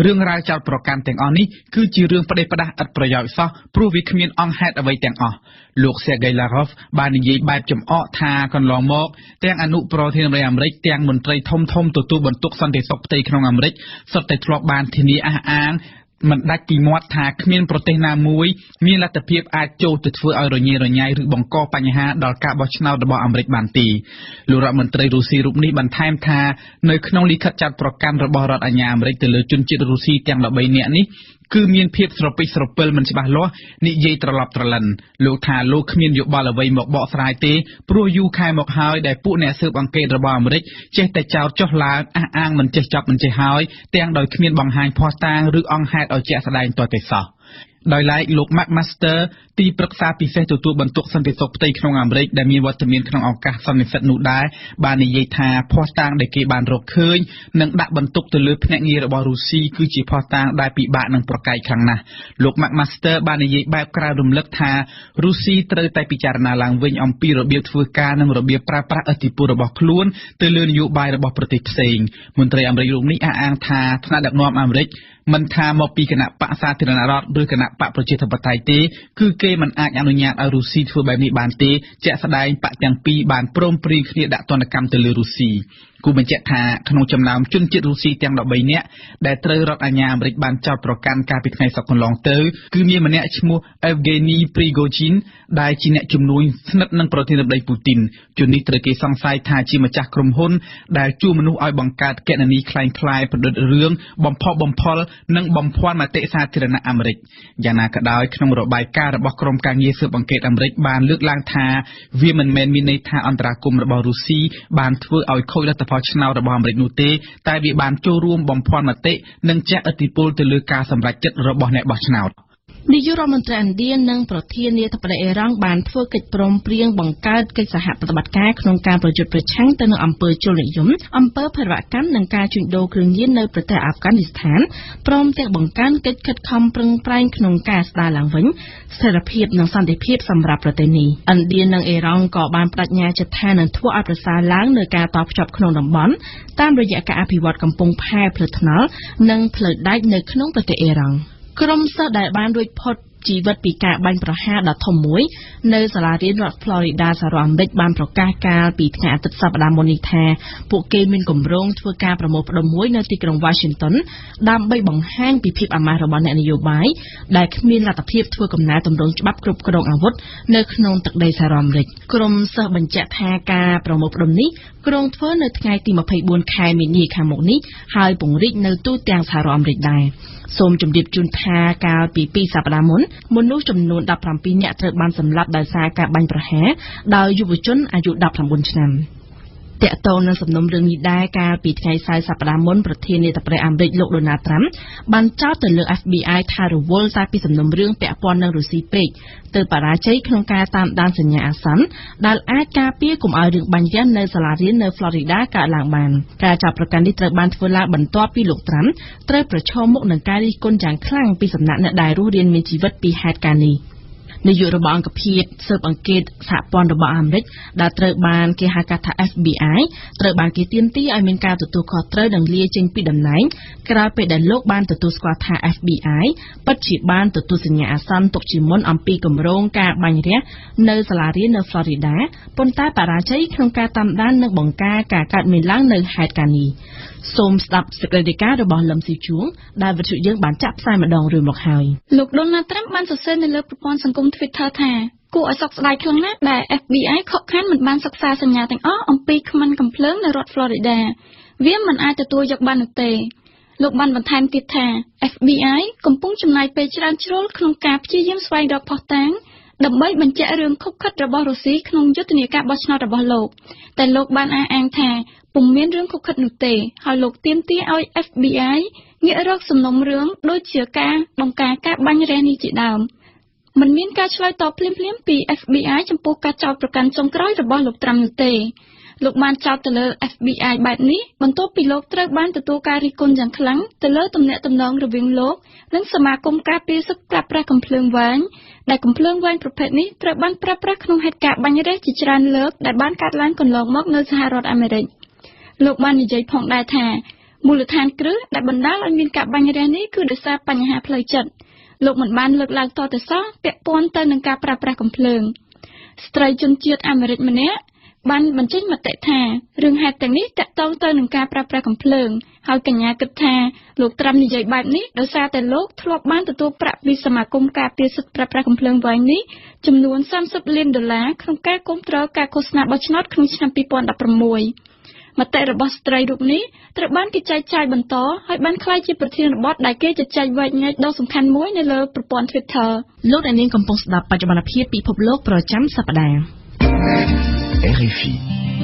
រឿងរ៉ាវចោតប្រកាន់ទាំងអស់នេះគឺជារឿងផ្ដេសផ្ដាស់ឥតប្រយោជន៍សោះព្រោះវាគ្មានអង្គហេតុអ្វីទាំងអស់លោក Sergei Lavrov បាននិយាយបែបចំអកថាកន្លងមកទាំងអនុប្រធានបតីអាមេរិកទាំងមន្ត្រីធំធំទទួលបន្ទុកសន្តិសុខផ្ទៃក្នុងអាមេរិកសុទ្ធតែធ្លាប់បានធានាអះអាងមិនដាច់ពីមាត់ថាគ្មានប្រទេសណាមួយមានលទ្ធភាពអាចចូលទៅធ្វើឲ្យរញ៉េរញ៉ៃឬបង្កបញ្ហាដល់ការបោះឆ្នោតរបស់អាមេរិកបានទេលោករដ្ឋមន្ត្រីរុស្ស៊ីរូបនេះបន្ថែមថានៅក្នុងលិខិតចាត់ប្រកាន់របស់រដ្ឋអាជ្ញាអាមេរិកទៅលើជនជាតិរុស្ស៊ីទាំង13នាក់នេះគឺមានភាពស្រពិចស្រពិលមិនច្បាស់លាស់និយាយត្រឡប់ត្រលិនលោកថាលោកគ្មានយោបល់អ្វីមកបកស្រាយទេព្រោះយូរខែមកហើយដែលពួកអ្នកស៊ើបអង្កេតរបស់អាមេរិកចេះតែចោទចុះឡើងអះអាងមិនចេះចប់មិនចេះហើយទាំងដោយគ្មានបង្ហាញភស្តុតាងឬអង្គហេតុឲ្យជាក់ស្ដែងទាល់តែសោះដោយឡែកលោក Mark Master ទីប្រឹក្សាពិសេសទទួលបន្ទុកសន្តិសុខផ្ទៃក្នុងអាមេរិកដែលមានវត្តមានក្នុងឱកាសសន្និសីទនោះដែរបាននិយាយថាភស្តុតាងដែលគេបានរកឃើញនិងដាក់បន្ទុកទៅលើភ្នាក់ងាររបស់រុស្ស៊ីគឺជាភស្តុតាងដែលពិបាកនឹងប្រកែកខ្លាំងណាស់លោក Mark Master បាននិយាយបែបក្រៅរំលឹកថារុស្ស៊ីត្រូវតែពិចារណាឡើងវិញអំពីរបៀបធ្វើការនិងរបៀបប្រើប្រាស់ឥទ្ធិពលរបស់ខ្លួនទៅលើនយោបាយរបស់ប្រទេសផ្សេងមន្ត្រីអាមេរិករូបនេះអះអាងថាថ្នាក់ដឹកនាំអាមេរិកមិនថាមកពីគណៈបកសាធារណរដ្ឋឬគណៈបកប្រជាធិបតេយ្យទេគឺគេមិនអាចអនុញ្ញាតឲ្យរុស្ស៊ីធ្វើបែបនេះបានទេជាក់ស្ដែងបកទាំងពីរបានព្រមព្រៀងគ្នាដាក់ទណ្ឌកម្មទៅលើរុស្ស៊ីគូបញ្ជាក់ថាក្នុងចំណោមជនជាតិរុស្ស៊ីទាំង13នាក់ដែលត្រូវរដ្ឋអាជ្ញាអាមេរិកបានចោទប្រកាន់កាលពីថ្ងៃសុក្រកន្លងទៅគឺមានម្នាក់ឈ្មោះ Evgeny Prigozhin ដែលជាអ្នកជំនួយស្និទ្ធនឹងប្រធានាធិបតីពូទីនជននេះត្រូវគេសង្ស័យថាជាម្ចាស់ក្រុមហ៊ុនដែលជួមនុស្សឲ្យបង្កើតគណនីคล้ายៗប្រឌិតរឿងបំផុសបំផុលនិងបំភាន់មតិសាធារណៈអាមេរិកយ៉ាងណាក៏ដោយក្នុងរបាយការណ៍របស់ក្រុមការងារស៊ើបអង្កេតអាមេរិកបានលើកឡើងថាវាមិនមែនមានន័យថាអន្តរាគមន៍របស់រុស្ស៊ីបានធ្វើឲ្យខូចលទ្ធផលឆ្នោតរបស់អាមេរិកនោះទេតែវាបានចូលរួមបំភាន់មតិនិងជះឥទ្ធិពលទៅលើការសម្រេចចិត្តរបស់អ្នកបោះឆ្នោតនាយករដ្ឋមន្ត្រីឥណ្ឌានិងប្រធានាធិបតីអ៊ីរ៉ង់បានធ្វើកិច្ចព្រមព្រៀងបង្កើតកិច្ចសហប្រតិបត្តិការក្នុងការប្រយុទ្ធប្រឆាំងទៅនឹងអំពើជលនិយមអំពើភេរវកម្មនិងការជួញដូរគ្រឿងញៀននៅប្រទេសអាហ្វហ្គានីស្ថានព្រមទាំងបង្កើនកិច្ចខិតខំប្រឹងប្រែងក្នុងការស្ដារឡើងវិញស្ថិរភាពនិងសន្តិភាពសម្រាប់ប្រទេសនេះឥណ្ឌានិងអ៊ីរ៉ង់ក៏បានបដិញ្ញាចិត្តថានឹងធ្វើឲ្យប្រសើរឡើងនៅការតភ្ជាប់ក្នុងតំបន់តាមរយៈការអភិវឌ្ឍកំពង់ផែផ្លូវថ្នល់និងផ្លូវដែកនៅក្នុងប្រទេសអ៊ីរ៉ង់ក្រុមសិស្សដែលបានរួចផុតជីវិតពីការបាញ់ប្រហារដ៏ធំមួយនៅសាលារៀនរដ្ឋ Florida សហរដ្ឋអាមេរិកបានប្រកាសកាលពីថ្ងៃអាទិត្យសប្តាហ៍មុននេះថាពួកគេមានគម្រោងធ្វើការប្រមូលផ្ដុំមួយនៅទីក្រុង Washington ដើម្បីបង្ហាញពីភាពអាម៉ាស់របស់អ្នកនយោបាយដែលគ្មានលទ្ធភាពធ្វើកំណែទម្រង់ច្បាប់គ្រប់គ្រងអាវុធនៅក្នុងទឹកដីសហរដ្ឋអាមេរិកក្រុមសិស្សបញ្ជាក់ថាការប្រមូលផ្ដុំនេះក្រុងធ្វើនៅថ្ងៃទីម្ភៃបួនខែមីនាខាងមុខនេះហើយពង្រីកនៅទូទាំងសហរដ្ឋអាមេរិកដែរសូមជម្រាបជូនថាកាលពីពីរសប្តាហ៍មុនមនុស្សចំនួនដប់ប្រាំពីរនាក់ត្រូវបានសម្លាប់ដោយសារការបាញ់ប្រហារដោយយុវជនអាយុដប់ប្រាំបួនឆ្នាំតាក់ទងនឹងសំណុំរឿងនេះដែរកាលពីថ្ងៃសៅរ៍សប្តាហ៍មុនប្រធានាធិបតីអាមេរិកលោក Donald Trump បានចោទទៅលើ F B I ថារវល់តែពីសំណុំរឿងពាក់ព័ន្ធនឹងរុស្ស៊ីពេកទើបបរាជ័យក្នុងការតាមដានសញ្ញាអាសន្នដែលអាចការពារកុំឲ្យរឿងបាញ់រះនៅសាលារៀននៅ Florida កើតឡើងបានការចាប់ប្រកាន់នេះត្រូវបានធ្វើឡើងបន្ទាប់ពីលោក Trump ត្រូវប្រឈមមុខនឹងការរិះគន់យ៉ាងខ្លាំងពីសំណាក់អ្នកដែលរស់រានមានជីវិតពីហេតុការណ៍នេះនាយករបស់អង្គភាពស៊ើបអង្កេតសហព័ន្ធរបស់អាមេរិកដែលត្រូវបានគេហៅកាត់ថា F B I ត្រូវបានគេទាមទារឲ្យមានការទទួលខុសត្រូវនិងលាចេញពីតំណែងក្រោយពេលដែលលោកបានទទួលស្គាល់ថា F B I ពិតជាបានទទួលសញ្ញាអាសន្នទុកជាមុនអំពីគម្រោងការបាញ់រះនៅសាលារៀននៅ Florida ប៉ុន្តែបរាជ័យក្នុងការតាមដាននិងបង្ការការកើតមានឡើងនៅហេតុការណ៍នេះសូមស្ដាប់សេចក្តីរាយការណ៍របស់លឹមស៊ីជួងដែលវិទ្យុយើងបានចាក់ផ្សាយម្ដងរួចមកហើយលោក Donald Trump បានសរសេរនៅលើប្រព័ន្ធសង្គម Twitter ថាគួរឲ្យសោកស្ដាយខ្លាំងណាស់ដែល F B I ខកខានមិនបានសិក្សាសញ្ញាទាំងអស់អំពីខ្មាន់កំភ្លើងនៅរដ្ឋ Florida វាមិនអាចទទួលយកបាននោះទេលោកបានបន្ថែមទៀតថា F B I កំពុងចំណាយពេលច្រើនជ្រុលក្នុងការព្យាយាមស្វែងរកភស្តុតាងដើម្បីបញ្ជាក់រឿងខុបខិតរបស់រុស្ស៊ីក្នុងយុទ្ធនាការបោះឆ្នោតរបស់លោកតែលោកបានអះអាងថាពុំមានរឿងខុបខិតនោះទេហើយលោកទាមទារឲ្យ F B I ងាករកសំណុំរឿងដូចជាការបង្ការការបាញ់រះនេះជាដើមមិនមានការឆ្លើយតបភ្លាមៗពី F B I ចំពោះការចោទប្រកាន់ចុងក្រោយរបស់លោក Trump នោះទេលោកបានចោទទៅលើ F B I បែបនេះបន្ទាប់ពីលោកត្រូវបានទទួលការរិះគន់យ៉ាងខ្លាំងទៅលើទំនាក់ទំនងរវាងលោកនិងសមាគមការពារសិទ្ធិប្រើប្រាស់កាំភ្លើងវែងដែលកាំភ្លើងវែងប្រភេទនេះត្រូវបានប្រើប្រាស់ក្នុងហេតុការណ៍បាញ់រះជាច្រើនលើកដែលបានកើតឡើងកន្លងមកនៅសហរដ្ឋអាមេរិកលោកបាននិយាយផងដែរថាមូលដ្ឋានគ្រឹះដែលបណ្ដាលឲ្យមានការបាញ់រះនេះគឺដោយសារបញ្ហាផ្លូវចិត្តលោកមិនបានលើកឡើងតទៅសោះពាក់ព័ន្ធទៅនឹងការប្រើប្រាស់កំភ្លើងស្ត្រីជនជាតិអាមេរិកម្នាក់បានបញ្ចេញមតិថារឿងហេតុទាំងនេះតាក់ទងទៅនឹងការប្រើប្រាស់កំភ្លើងហើយកញ្ញាគិតថាលោកត្រាំនិយាយបែបនេះដោយសារតែលោកធ្លាប់បានទទួលប្រាក់ពីសមាគមការពារសិទ្ធិប្រើប្រាស់កំភ្លើងវែងនេះចំនួនសាមសិបលានដុល្លារក្នុងការគាំទ្រការឃោសនាបោះឆ្នោតក្នុងឆ្នាំពីរពាន់ដប់ប្រាំមួយមតិរបស់ស្ត្រីរូបនេះត្រូវបានគេចែកចាយបន្តហើយបានក្លាយជាប្រធានបទដែលគេជជែកវែកញែកដ៏សំខាន់មួយនៅលើប្រព័ន្ធ Twitter លោកអ្នកនាងកំពុងស្ដាប់បច្ចុប្បន្នភាពពិភពលោកប្រចាំសប្តាហ៍ R F I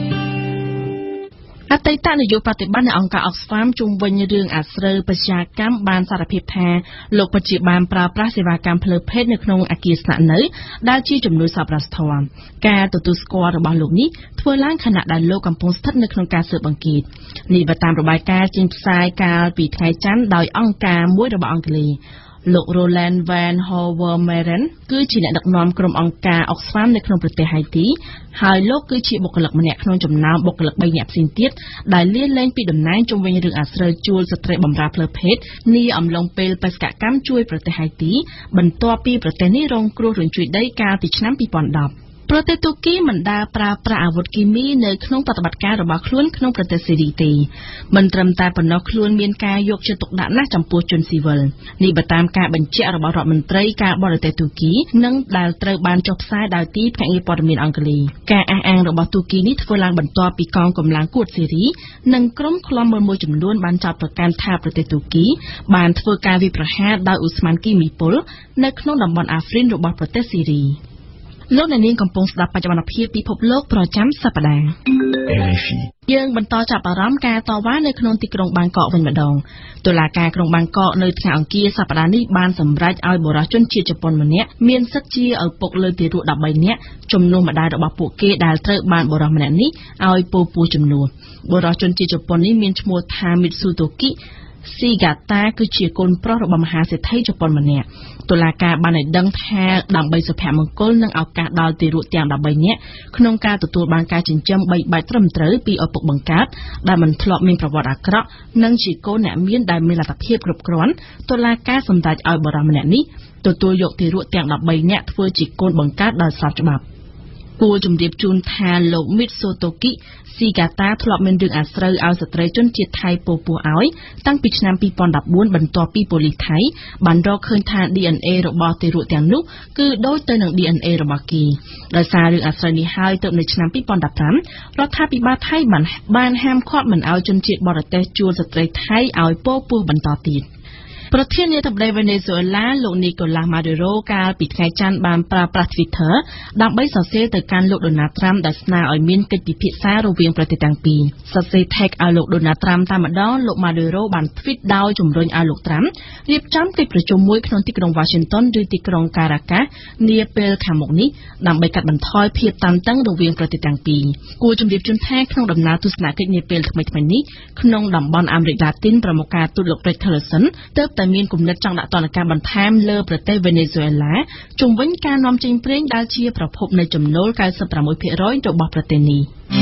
អតីតនាយកប្រតិបត្តិនៃអង្គការ Oxfam ជុំវិញរឿងអាស្រូវបច្ចាកម្មបានសារភាពថាលោកពិតជាបានប្រើប្រាស់សេវាកម្មផ្លូវភេទនៅក្នុងអគារស្នាក់នៅដែលជាជំនួយសប្បុរសធម៌ការទទួលស្គាល់របស់លោកនេះធ្វើឡើងខណៈដែលលោកកំពុងស្ថិតនៅក្នុងការស៊ើបអង្កេតនេះបើតាមរបាយការណ៍ចេញផ្សាយកាលពីថ្ងៃច័ន្ទដោយអង្គការមួយរបស់អង់គ្លេសលោក Roland Van Hovermaren គឺជាអ្នកដឹកនាំក្រុមអង្គការ Oxfam នៅក្នុងប្រទេសហៃទីហើយលោកគឺជាបុគ្គលិកម្នាក់ក្នុងចំណោមបុគ្គលិកបីនាក់ផ្សេងទៀតដែលលាលែងពីតំណែងជុំវិញរឿងអាស្រូវជួលស្ត្រីបម្រើផ្លូវភេទនាអំឡុងពេលបេសកកម្មជួយប្រទេសហៃទីបន្ទាប់ពីប្រទេសនេះរងគ្រោះរញ្ជួយដីកាលពីឆ្នាំពីរពាន់ដប់ប្រទេសទូគីមិនដែលប្រើប្រាស់អាវុធគីមីនៅក្នុងប្រតិបត្តិការរបស់ខ្លួនក្នុងប្រទេសសេរីទេមិនត្រឹមតែប៉ុណ្ណោះខ្លួនមានការយកចិត្តទុកដាក់ណាស់ចំពោះជនស៊ីវិលនេះបើតាមការបញ្ជាក់របស់រដ្ឋមន្ត្រីការបរទេសទូគីនិងដែលត្រូវបានចុះផ្សាយដោយទីភ្នាក់ងារព័ត៌មានអង់គ្លេសការអះអាងរបស់ទូគីនេះធ្វើឡើងបន្ទាប់ពីកងកម្លាំងគួតសេរីនិងក្រុមឃ្លាំមើលមួយចំនួនបានចោទប្រកាន់ថាប្រទេសទូគីបានធ្វើការវាយប្រហារដោយឧស្ម័នគីមីពុលនៅក្នុងតំបន់អាហ្វ្រិនរបស់ប្រទេសសេរីលោកអ្នកនាងកំពុងស្ដាប់បច្ចុប្បន្នភាពពិភពលោកប្រចាំសប្តាហ៍ R F I យើងបន្តចាប់អារម្មណ៍ការតវ៉ានៅក្នុងទីក្រុងបាងកកវិញម្ដងតុលាការក្រុងបាងកកនៅថ្ងៃអង្គារសប្តាហ៍នេះបានសម្រេចឲ្យបុរសជនជាតិជប៉ុនម្នាក់មានសិទ្ធិជាឪពុកលើទារកដប់បីនាក់ជំនួសម្ដាយរបស់ពួកគេដែលត្រូវបានបុរសម្នាក់នេះឲ្យពោលពោះជំនួសបុរសជនជាតិជប៉ុននេះមានឈ្មោះថា Mitsutokiស៊ីហ្គាតាគឺជាកូនប្រុសរបស់មហាសេដ្ឋីជប៉ុនម្នាក់តុលាការបានឲ្យដឹងថាដើម្បីសុភមង្គលនិងឱកាសដល់ទារកទាំងដប់បីនាក់ក្នុងការទទួលបានការចិញ្ចឹមបីបាច់ត្រឹមត្រូវពីឪពុកបង្កើតដែលមិនធ្លាប់មានប្រវត្តិអាក្រក់និងជាកូនអ្នកមានដែលមានលទ្ធភាពគ្រប់គ្រាន់តុលាការសម្រេចឲ្យបុរសម្នាក់នេះទទួលយកទារកទាំងដប់បីនាក់ធ្វើជាកូនបង្កើតដោយស្របច្បាប់គួរជំរាបជូនថាលោក Mitsutoki ស៊ីហ្គាតាធ្លាប់មានរឿងអាស្រូវឲ្យស្ត្រីជនជាតិថៃពោលពោះឲ្យតាំងពីឆ្នាំពីរពាន់ដប់បួនបន្ទាប់ពីប៉ូលីសថៃបានរកឃើញថា D N A របស់ទារកទាំងនោះគឺដូចទៅនឹង D N A របស់គេដោយសាររឿងអាស្រូវនេះហើយទើបនៅឆ្នាំពីរពាន់ដប់ប្រាំរដ្ឋាភិបាលថៃបានបានហាមឃាត់មិនឲ្យជនជាតិបរទេសជួលស្ត្រីថៃឲ្យពោលពោះបន្តទៀតប្រធានាធិបតីវេណេស៊ុយអេឡាលោកនីកូឡាស់ម៉ាឌូរ៉ូកាលពីថ្ងៃច័ន្ទបានប្រើប្រាស់ Twitter ដើម្បីសរសេរទៅកាន់លោកដូណាល់ត្រាំដែលស្នើឲ្យមានកិច្ចពិភាក្សារវាងប្រទេសទាំងពីរសរសេរ tag ឲ្យលោកដូណាល់ត្រាំតែម្ដងលោកម៉ាឌូរ៉ូបាន tweet ដោយជំរុញឲ្យលោកត្រាំរៀបចំកិច្ចប្រជុំមួយក្នុងទីក្រុង Washington ឬទីក្រុង Caracas នាពេលខាងមុខនេះដើម្បីកាត់បន្ថយភាពតានតឹងរវាងប្រទេសទាំងពីរគួរជម្រាបជូនថាក្នុងដំណើរទស្សនកិច្ចនាពេលថ្មីៗនេះក្នុងតំបន់អាមេរិកឡាទីនប្រមុខការទូតលោក Rex Tillerson ទើបតែមានគំនិតចង់ដាក់ទណ្ឌកម្មបន្ថែមលើប្រទេសវេណេស៊ុយអេឡាជុំវិញការនាំចេញប្រេងដែលជាប្រភពនៃចំណូល កៅសិបប្រាំមួយភាគរយ របស់ប្រទេសនេះ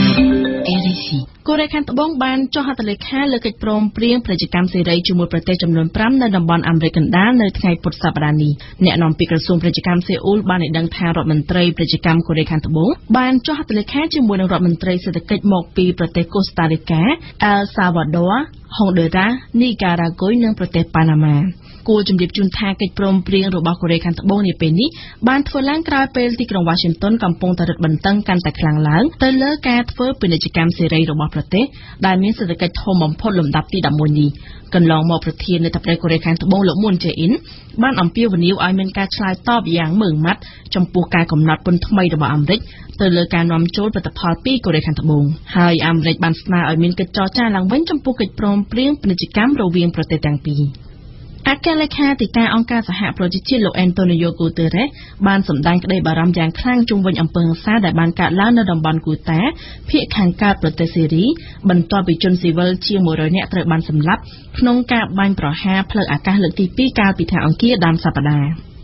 R F I កូរ៉េខាងត្បូងបានចុះហត្ថលេខាលើកិច្ចព្រមព្រៀងពាណិជ្ជកម្មសេរីជាមួយប្រទេសចំនួនប្រាំនៅតំបន់អាមេរិកកណ្ដាលនៅថ្ងៃពុធសប្តាហ៍នេះអ្នកនាំពាក្យក្រសួងពាណិជ្ជកម្មសេអ៊ូលបានឲ្យដឹងថារដ្ឋមន្ត្រីពាណិជ្ជកម្មកូរ៉េខាងត្បូងបានចុះហត្ថលេខាជាមួយនឹងរដ្ឋមន្ត្រីសេដ្ឋកិច្ចមកពីប្រទេសកូស្តារីកា អែលសាវ៉ាដូ ហុងឌុយរ៉ាស នីការ៉ាហ្គុយនិងប្រទេសប៉ាណាម៉ាគួរជម្រាបជូនថាកិច្ចព្រមព្រៀងរបស់កូរ៉េខាងត្បូងនាពេលនេះបានធ្វើឡើងក្រោយពេលទីក្រុង Washington កំពុងតែរឹតបន្តឹងកាន់តែខ្លាំងឡើងទៅលើការធ្វើពាណិជ្ជកម្មសេរីរបស់ប្រទេសដែលមានសេដ្ឋកិច្ចធំបំផុតលំដាប់ទីដប់មួយនេះកន្លងមកប្រធានាធិបតីកូរ៉េខាងត្បូងលោកមុនជេអ៊ីនបានអំពាវនាវឲ្យមានការឆ្លើយតបយ៉ាងម៉ឺងម៉ាត់ចំពោះការកំណត់ពន្ធថ្មីរបស់អាមេរិកទៅលើការនាំចូលផលិតផលពីកូរ៉េខាងត្បូងហើយអាមេរិកបានស្នើឲ្យមានកិច្ចចរចាឡើងវិញចំពោះកិច្ចព្រមព្រៀងពាណិជ្ជកម្មរវាងប្រទេសទាំងពីរអគ្គលេខាធិការអង្គការសហប្រជាជាតិលោក Antonio Guterres បានសម្ដែងក្តីបារម្ភយ៉ាងខ្លាំងជុំវិញអំពើហិង្សាដែលបានកើតឡើងនៅតំបន់ Ghouta ភាគខាងកើតប្រទេសសេរីបន្ទាប់ពីជនស៊ីវិលជាងមួយរយនាក់ត្រូវបានសម្លាប់ក្នុងការបាញ់ប្រហារផ្លូវអាកាសលើកទីពីរកាលពីថ្ងៃអង្គារដើមសប្តាហ៍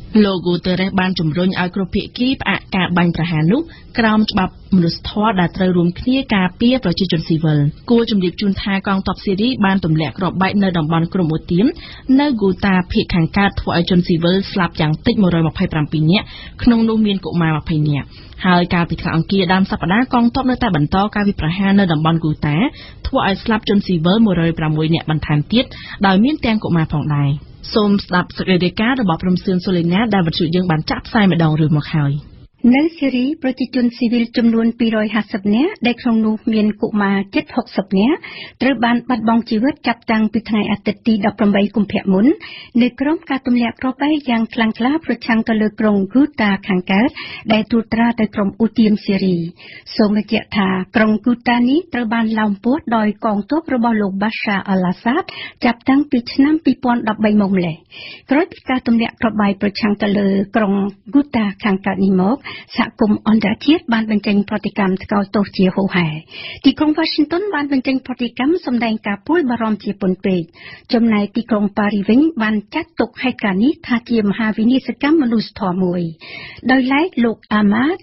លោក Guterres បានជំរុញឲ្យគ្រប់ភាគីផ្អាកការបាញ់ប្រហារនោះក្រោមច្បាប់មនុស្សធម៌ដែលត្រូវរួមគ្នាការពារប្រជាជនស៊ីវិលគួរជំរាបជូនថាកងទ័ពស៊ីរីបានទម្លាក់គ្រាប់បែកនៅតំបន់ក្រុមអូទៀមនៅហ្គូតាភាគខាងកើតធ្វើឲ្យជនស៊ីវិលស្លាប់យ៉ាងតិចone hundred twenty-sevenនាក់ក្នុងនោះមានកុមារtwentyនាក់ហើយកាលពីថ្ងៃអង្គារដើមសប្តាហ៍កងទ័ពនៅតែបន្តការវាយប្រហារនៅតំបន់ហ្គូតាធ្វើឲ្យស្លាប់ជនស៊ីវិលone hundred sixនាក់បន្ថែមទៀតដោយមានទាំងកុមារផងដែរសូមស្ដាប់សេចក្តីរាយការណ៍របស់ព្រំសឿនសូលេណាដែលវិទ្យុយើងបានចាក់ផ្សាយម្ដងឬមកហើយនៅសេរីប្រជាជនស៊ីវិលចំនួនtwo hundred fiftyនាក់ដែលក្នុងនោះមានកុមារជិតsixtyនាក់ត្រូវបានបាត់បង់ជីវិតចាប់តាំងពីថ្ងៃអាទិត្យទីeighteenកុម្ភៈមុននៅក្រោមការទម្លាក់គ្រាប់បែកយ៉ាងខ្លាំងក្លាប្រឆាំងទៅលើក្រុងហ្គូតាខាងកើតដែលត្រួតត្រាទៅក្រុមឧទាមសេរីសូមបញ្ជាក់ថាក្រុងហ្គូតានេះត្រូវបានឡោមព័ទ្ធដោយកងទ័ពរបស់លោក Bashar al-Assad ចាប់តាំងពីឆ្នាំtwo thousand thirteenមកម្ល៉េះក្រោយពីការទម្លាក់គ្រាប់បែកប្រឆាំងទៅលើក្រុងហ្គូតាខាងកើតនេះមកសហគមន៍អន្តរជាតិបានបញ្ចេញប្រតិកម្មថ្កោលទោសជាហូរហែទីក្រុង Washington បានបញ្ចេញប្រតិកម្មសម្ដែងការព្រួយបារម្ភជាពន់ពេកចំណែកទីក្រុង Paris វិញបានចាត់ទុកហេតុការណ៍នេះថាជាមហាវិនាសកម្មមនុស្សធម៌មួយដោយឡែកលោក Ahmad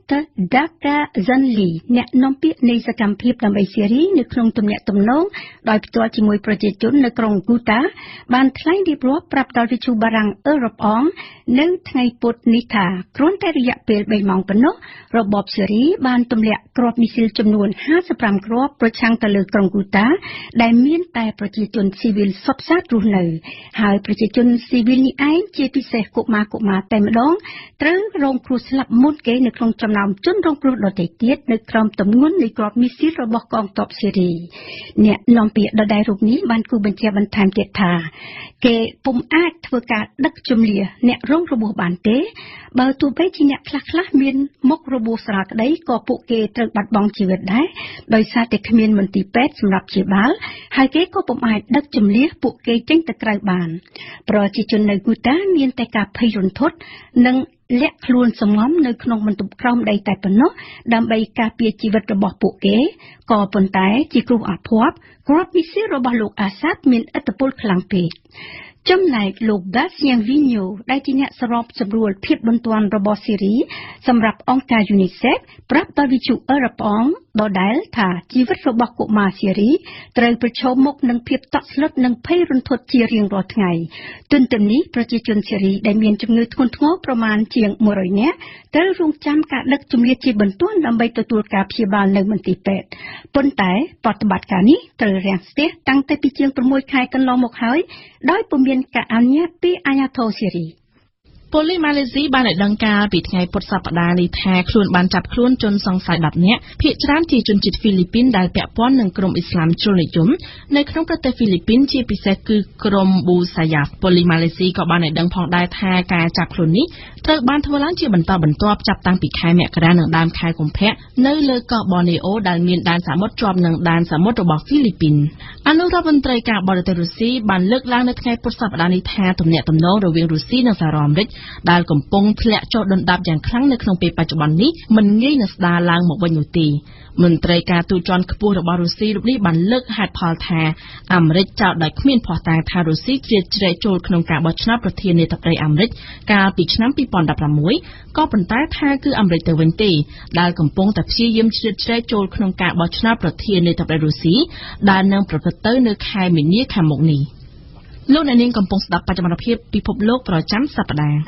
Dagazanli អ្នកនាំពាក្យនៃសកម្មភាពដើម្បីសេរីនៅក្នុងទំនាក់ទំនងដោយផ្ទាល់ជាមួយប្រជាជននៅក្រុង Ghouta បានថ្លែងរៀបរាប់ប្រាប់ដល់វិទ្យុបារាំងអឺរ៉ុបអងនៅថ្ងៃពុធនេះថាគ្រាន់តែរយៈពេលthreeម៉ោងប៉ុណ្ណោះរបបសេរីបានទម្លាក់គ្រាប់មីស៊ីលចំនួនfifty-fiveគ្រាប់ប្រឆាំងទៅលើក្រុង Ghouta ដែលមានតែប្រជាជនស៊ីវិលសុទ្ធសាធរស់នៅហើយប្រជាជនស៊ីវិលនេះឯងជាពិសេសកុមារកុមារតែម្ដងត្រូវរងគ្រោះស្លាប់មុនគេនៅក្នុងចំណោមជនរងគ្រោះដទៃទៀតនៅក្រោមទម្ងន់នៃគ្រាប់មីស៊ីលរបស់កងទ័ពសេរីអ្នកនាំពាក្យដដែលរូបនេះបានគូបញ្ជាក់បន្ថែមទៀតថាគេពុំអាចធ្វើការដឹកជំនះអ្នករងរបួសបានទេបើទោះបីជាអ្នកខ្លះខ្លះមានមុខរបួសស្រាលក្តីក៏ពួកគេត្រូវបាត់បង់ជីវិតដែរដោយសារតែគ្មានមន្ទីរពេទ្យសម្រាប់ព្យាបាលហើយគេក៏ពុំអាចដឹកជំនះពួកគេចេញទៅក្រៅបានប្រជាជននៅ Ghouta មានតែការភ័យរន្ធត់និងលាក់ខ្លួនសំងំនៅក្នុងបន្ទប់ក្រោមដីតែប៉ុណ្ណោះដើម្បីការពារជីវិតរបស់ពួកគេក៏ប៉ុន្តែជាគ្រោះអាភ័ព្វគ្រាប់មីស៊ីលរបស់លោកអាសាដមានឥទ្ធិពលខ្លាំងពេកចំណែកលោក Bastien Vigneault ដែលជាអ្នកសម្របសម្រួលភាពបន្ទាន់របស់សេរីសម្រាប់អង្គការ UNICEF ប្រាប់ដល់វិទ្យុអឺរ៉ុបអងដដែលថាជីវិតរបស់កុមារសេរីត្រូវប្រឈមមុខនឹងភាពតក់ស្លុតនិងភ័យរន្ធត់ជារៀងរាល់ថ្ងៃទន្ទឹមនេះប្រជាជនសេរីដែលមានជំងឺធ្ងន់ធ្ងរប្រមាណជាងone hundredនាក់ត្រូវរងចាំការដឹកជំនះជាបន្ទាន់ដើម្បីទទួលការព្យាបាលនៅមន្ទីរពេទ្យប៉ុន្តែប្រតិបត្តិការនេះត្រូវរាំងស្ទះតាំងតែពីជាងsixខែកន្លងមកហើយដោយពុំមានការអនុញ្ញាតពីអាជ្ញាធរសេរីប៉ូលីសម៉ាឡេស៊ីបានឲ្យដឹងកាលពីថ្ងៃពុធសប្តាហ៍នេះថាខ្លួនបានចាប់ខ្លួនជនសង្ស័យtenនាក់ភាគច្រើនជាជនជាតិហ្វីលីពីនដែលពាក់ព័ន្ធនឹងក្រុមអ៊ីស្លាមជ្រុលនិយមនៅក្នុងប្រទេសហ្វីលីពីនជាពិសេសគឺក្រុមប៊ូសាយ៉ាហ្វប៉ូលីសម៉ាឡេស៊ីក៏បានឲ្យដឹងផងដែរថាការចាប់ខ្លួននេះត្រូវបានធ្វើឡើងជាបន្តបន្ទាប់ចាប់តាំងពីខែមករានិងដើមខែកុម្ភៈនៅលើកោះប៊នណេអូដែលមានដែនសមុទ្រជាប់នឹងដែនសមុទ្ររបស់ហ្វីលីពីនអនុរដ្ឋមន្ត្រីការបរទេសរុស្ស៊ីបានលើកឡើងនៅថ្ងៃពុធសប្តាហ៍នេះថាទំនាក់ទំនងរវាងរុស្ស៊ីនិងសហរដ្ឋអាមេរិកដែលកំពុងធ្លាក់ចុះដុនដាបយ៉ាងខ្លាំងនៅក្នុងពេលបច្ចុប្បន្ននេះមិនងាយនឹងស្ដារឡើងមកវិញនោះទេមន្ត្រីការទូតជាន់ខ្ពស់របស់រុស្ស៊ីរូបនេះបានលើកហេតុផលថាអាមេរិកចោទដោយគ្មានភស្តុតាងថារុស្ស៊ីជ្រៀតជ្រែកចូលក្នុងការបោះឆ្នោតប្រធានាធិបតីអាមេរិកកាលពីឆ្នាំtwo thousand sixteenក៏ប៉ុន្តែថាគឺអាមេរិកទៅវិញទេដែលកំពុងតែព្យាយាមជ្រៀតជ្រែកចូលក្នុងការបោះឆ្នោតប្រធានាធិបតីរុស្ស៊ីដែលនឹងប្រព្រឹត្តទៅនៅខែមីនាខាងមុខនេះលោកអ្នកនាងកំពុងស្ដាប់បច្ចុប្បន្នភាពពិភពលោកប្រចាំសប្តាហ៍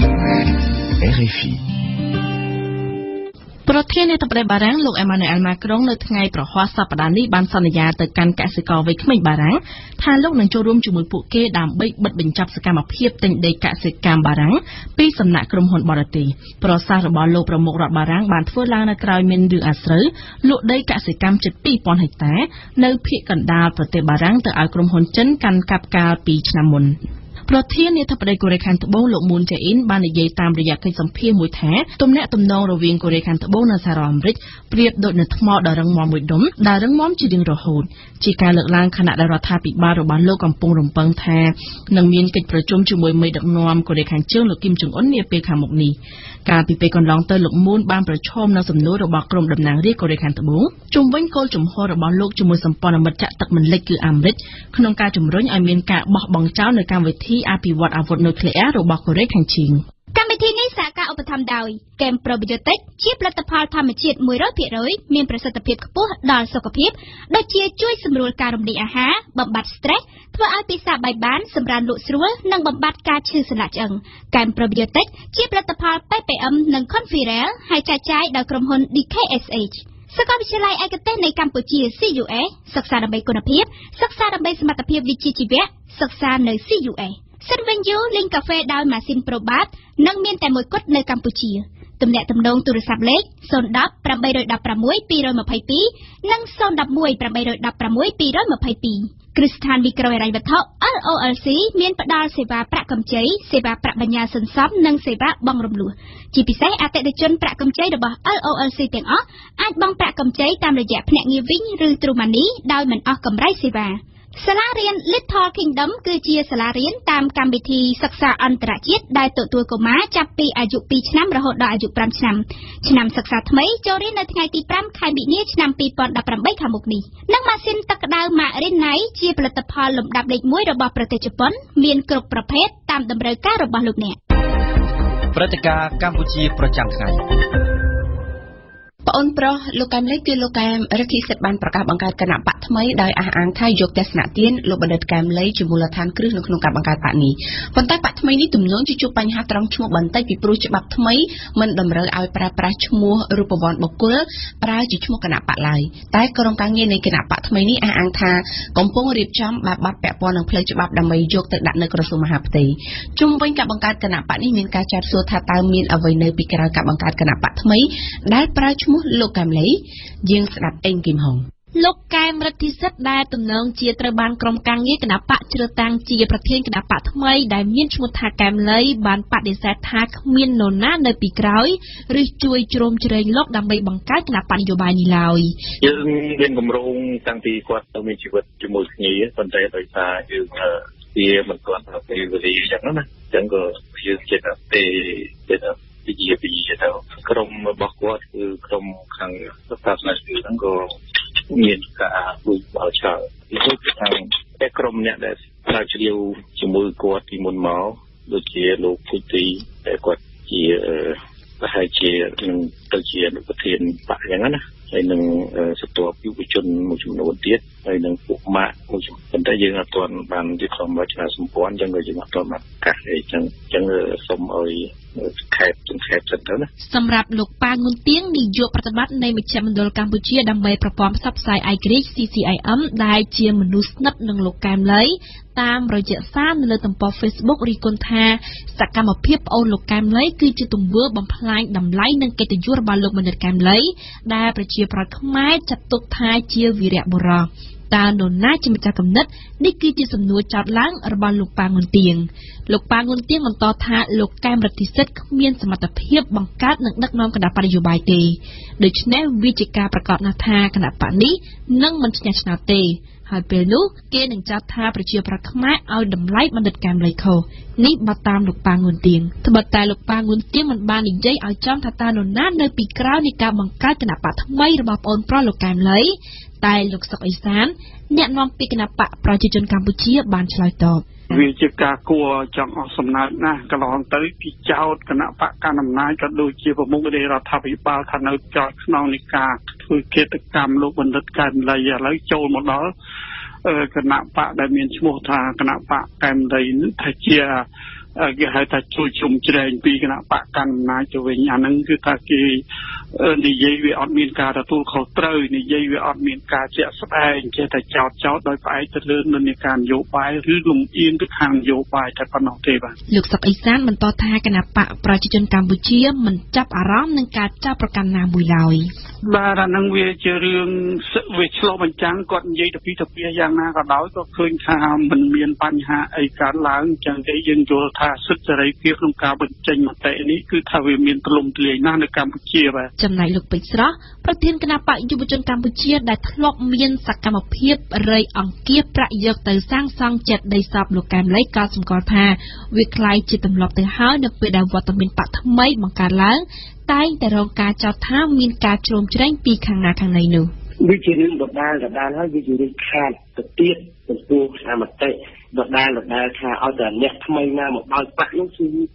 R F I ប្រធានាធិបតីបារាំងលោក Emmanuel Macron នៅថ្ងៃប្រហ័សសប្តាហ៍នេះបានសន្យាទៅកាន់កសិករវ័យក្មេងបារាំងថាលោកនឹងចូលរួមជាមួយពួកគេដើម្បីបិទបញ្ចប់សកម្មភាពទិញដីកសិកម្មបារាំងពីសំណាក់ក្រុមហ៊ុនបរទេសប្រសាសន៍របស់លោកប្រមុខរដ្ឋបារាំងបានធ្វើឡើងនៅក្រៅមានរឿងអាស្រូវលក់ដីកសិកម្មជិតtwo thousandហិកតានៅភាគកណ្ដាលប្រទេសបារាំងទៅឲ្យក្រុមហ៊ុនចិនកាន់កាប់កាលពីឆ្នាំមុនប្រធានាធិបតីកូរ៉េខាងត្បូងលោក Moon Jae-in បាននិយាយតាមរយៈកិច្ចសម្ភាសន៍មួយថាទំនាក់ទំនងរវាងកូរ៉េខាងត្បូងនិងសហរដ្ឋអាមេរិកប្រៀបដូចនឹងថ្មដ៏រឹងមាំមួយដុំដែលរឹងមាំជារៀងរហូតជាការលើកឡើងខណៈដែលរដ្ឋាភិបាលរបស់លោកកំពុងរំពឹងថានឹងមានកិច្ចប្រជុំជាមួយមេដឹកនាំកូរ៉េខាងជើងលោកគីមចុងអ៊ុននាពេលខាងមុខនេះកាលពីពេលកន្លងទៅលោក Moon បានប្រឈមនឹងសំណួររបស់ក្រុមតំណាងរាស្ត្រកូរ៉េខាងត្បូងជុំវិញគោលជំហររបស់លោកជាមួយសម្ព័ន្ធមិត្តចាក់ទឹកមិនលិចគឺអាមេរិកក្នុងការជំរុញឲ្យមានការបោះបង់ចោលនៅកម្មវិធីអភិវឌ្ឍអាវុធនុយក្លេអ៊ែររបស់កូរ៉េខាងជើងកម្មវិធីនេះសហការឧបត្ថម្ភដោយហ្គេមប្រូប៊ីយ៉ូទិកជាផលិតផលធម្មជាតិ one hundred percent មានប្រសិទ្ធភាពខ្ពស់ដល់សុខភាពដូចជាជួយសម្រួលការរំលាយអាហារបំបត្តិ stress ធ្វើឲ្យពិសាបាយបានសម្រានលក់ស្រួលនិងបំបត្តិការឈឺសន្លាក់ឆ្អឹងហ្គេមប្រូប៊ីយ៉ូទិកជាផលិតផល pê pê em និង Conferel ហើយចែកចាយដោយក្រុមហ៊ុន D K S H សាកលវិទ្យាល័យឯកទេសនៃកម្ពុជា C U S សិក្សាដើម្បីគុណភាពសិក្សាដើម្បីសមត្ថភាពវិជ្ជាជីវៈសិក្សានៅ C U S សិនវិញយូលេងកាហ្វេដោយម៉ាស៊ីនប្រូបាតនិងមានតែមួយគត់នៅកម្ពុជាទំនាក់ទំនងទូរស័ព្ទលេខzero one zero eight one six two twoនិងzero one one eight one six two twoគ្រឹះស្ថានមីក្រូហិរញ្ញវត្ថុ L O L C មានផ្ដល់សេវាប្រាក់កម្ចីសេវាប្រាក់បញ្ញើសន្សំនិងសេវាបង់រំលោះជាពិសេសអតិថិជនប្រាក់កម្ចីរបស់ L O L C ទាំងអស់អាចបង់ប្រាក់កម្ចីតាមរយៈភ្នាក់ងារវិញឬ True Money ដោយមិនអស់កម្រៃសេវាសាលារៀន Little Kingdom គឺជាសាលារៀនតាមកម្មវិធីសិក្សាអន្តរជាតិដែលទទួលកុមារចាប់ពីអាយុtwoឆ្នាំរហូតដល់អាយុfiveឆ្នាំឆ្នាំសិក្សាថ្មីចូលរៀននៅថ្ងៃទីfiveខែមីនាឆ្នាំtwenty eighteenខាងមុខនេះនិងម៉ាស៊ីនទឹកក្តៅ Marinai ជាផលិតផលលំដាប់លេខoneរបស់ប្រទេសជប៉ុនមានគ្រប់ប្រភេទតាមតម្រូវការរបស់លោកអ្នកព្រឹត្តិការណ៍កម្ពុជាប្រចាំថ្ងៃប្អូនប្រុសលោកកែមលេខគឺលោកកែមរិទ្ធីសិទ្ធិបានប្រកាសបង្កើតគណៈបកថ្មីដោយអះអាងថាយកទស្សនៈទានលោកបណ្ឌិតកែមលេខជាមូលដ្ឋានគ្រឹះនៅក្នុងការបង្កើតបកនេះប៉ុន្តែបកថ្មីនេះទំនងជាជួបបញ្ហាត្រង់ឈ្មោះបន្តិចពីព្រោះច្បាប់ថ្មីមិនតម្រូវឲ្យប្រើប្រាស់ឈ្មោះរូបវន្តបុគ្គលប្រើជាឈ្មោះគណៈបកឡើយតែក្រុមការងារនៃគណៈបកថ្មីនេះអះអាងថាកំពុងរៀបចំបែបបទពាក់ព័ន្ធនឹងផ្លូវច្បាប់ដើម្បីយកទៅដាក់នៅក្រសួងមហាផ្ទៃជុំវិញការបង្កើតគណៈបកនេះមានការចាត់សួរថាតើមានអ្វីនៅពីក្រោយការបង្កើតគណៈបកថ្មីដែលប្រើឈ្មោះលោកកែមលេខយើងស្ដាប់អេងគឹមហុងលោកកែមរិទ្ធីសិទ្ធិដែលទំនងជាត្រូវបានក្រុមការងារគណៈបកជ្រើសតាំងជាប្រធានគណៈបកថ្មីដែលមានឈ្មោះថាកែមលេខបានបដិសេធថាគ្មាននរណានៅពីក្រោយឬជួយជ្រោមជ្រែងលោកដើម្បីបង្កើតគណៈបកនយោបាយនេះឡើយយើងមានគម្រោងតាំងពីគាត់ទៅមានជីវិតជាមួយគ្នាប៉ុន្តែដោយសារយើងវាមិនទាន់ទៅពេលវេលាអញ្ចឹងណាអញ្ចឹងក៏យើងចិត្តតែចិត្តវិជាវិជាទៅក្រុមរបស់គាត់គឺក្រុមខាងស្ថាប័នហ្នឹងក៏មានការជួយបោះឆ្នោតពីទៅខាងតែក្រុមអ្នកដែលស្រាវជ្រាវជាមួយគាត់ពីមុនមកដូចជាលោកពុទីដែលគាត់ជាប្រហែលជានឹងទៅជាអនុប្រធានបកយ៉ាងណាហើយនឹងស្ទាប់យុវជនមួយចំនួនទៀតហើយនឹងពួកម៉ាក់មួយចំនួនប៉ុន្តែយើងអត់ទាន់បានរៀបចំរចនាសម្ព័ន្ធអញ្ចឹងក៏យើងអត់ទាន់បានកាសអីអញ្ចឹងអញ្ចឹងសូមឲ្យខេត្តជំខេត្តសិនទៅណាសម្រាប់លោកប៉ាងុនទៀងនាយកប្រតិបត្តិនៃមជ្ឈមណ្ឌលកម្ពុជាដើម្បីប្រព័ន្ធផ្សព្វផ្សាយឯករាជ្យ C C I M ដែលជាមនុស្សស្និទ្ធនឹងលោកកែមលីតាមរយៈសារនៅលើទំព័រ Facebook រីគុណថាសកម្មភាពប្អូនលោកកែមលីគឺជាទង្វើបំផ្លាញតម្លៃនិងកិត្តិយសរបស់លោកបណ្ឌិតកែមលីដែលប្រជាប្រដ្ឋខ្មែរចាត់ទុកថាជាវីរបុរសតើនរណាជាម្ចាស់គំនិតនេះគឺជាសំណួរចោទឡើងរបស់លោកប៉ាងុនទៀងលោកប៉ាងុនទៀងបន្តថាលោកកែមរិទ្ធីសិទ្ធិគ្មានសមត្ថភាពបង្កើតនិងដឹកនាំគណៈបកនយោបាយទេដូច្នេះវាជាការប្រកាសណាស់ថាគណៈបកនេះនឹងមិនឈ្នះឆ្នោតទេហើយពេលនោះគេនឹងចោទថាប្រជាប្រដ្ឋខ្មែរឲ្យតម្លៃបណ្ឌិតកែមលីខុសនេះបើតាមលោកប៉ាងុនទៀងត្បិតតែលោកប៉ាងុនទៀងមិនបាននិយាយឲ្យចំថាតើនរណានៅពីក្រោយនៃការបង្កើតគណៈបកថ្មីរបស់ប្អូនប្រុសលោកកែមលីតែលោកសុកអេសានអ្នកនាំពាក្យគណៈបកប្រជាជនកម្ពុជាបានឆ្លើយតបវាជាការគួរចង់អស់សំណើចណាស់កន្លងទៅពីចោតគណៈបកកណ្ដាលអំណាចក៏ដូចជាប្រមុខរដ្ឋាភិបាលថានៅចោតក្នុងនៃការធ្វើកិច្ចកម្មលោកបណ្ឌិតកែមលីឥឡូវចូលមកដល់គណៈបកដែលមានឈ្មោះថាគណៈបកកែមលីនេះថាជាគេហៅថាជួយជុំជ្រែងពីគណៈបកកណ្ដាលអំណាចទៅវិញអាហ្នឹងគឺថាគេនិយាយវាអត់មានការទទួលខុសត្រូវនិយាយវាអត់មានការជាក់ស្ដែងចេះតែចោតចោតដោយផ្អែកទៅលើនិន្នាការនយោបាយឬលំអៀងទៅខាងនយោបាយតែប៉ុណ្ណោះទេបាទលោកសុកអេសានបន្តថាគណៈបកប្រជាជនកម្ពុជាមិនចាប់អារម្មណ៍នឹងការចាប់ប្រកាន់ណាមួយឡើយបាទអាហ្នឹងវាជារឿងវាឆ្លុះបញ្ចាំងគាត់និយាយទៅពីទៅពីយ៉ាងណាក៏ដោយក៏ឃើញថាมันមានបញ្ហាអីកើតឡើងអញ្ចឹងទេយើងយល់ថាសិទ្ធិសេរីភាពក្នុងការបញ្ចេញមតិនេះគឺថាវាមានទលំទលាយណាស់នៅកម្ពុជាបាទចំណែកលោកពេជ្រស្រស់ប្រធានគណៈបកយុវជនកម្ពុជាដែលធ្លាប់មានសកម្មភាពរៃអង្គាសប្រាក់យកទៅសាងសង់ចេតិយសពលោកកែមលីក៏សម្គាល់ថាវាคล้ายជាទម្លាប់ទៅហើយនៅពេលដែលវត្តមានបកថ្មីបង្កើតឡើងតែងតែរងការចោទថាមានការជ្រោមជ្រែងពីខាងណាខាងណីនោះវាជារឿងដដែលដដែលហើយវាជារឿងខាតទៅទៀតចំពោះអមតិដដែលដដែលថាឲ្យតែអ្នកថ្មីណាមកដល់បកនោះគឺ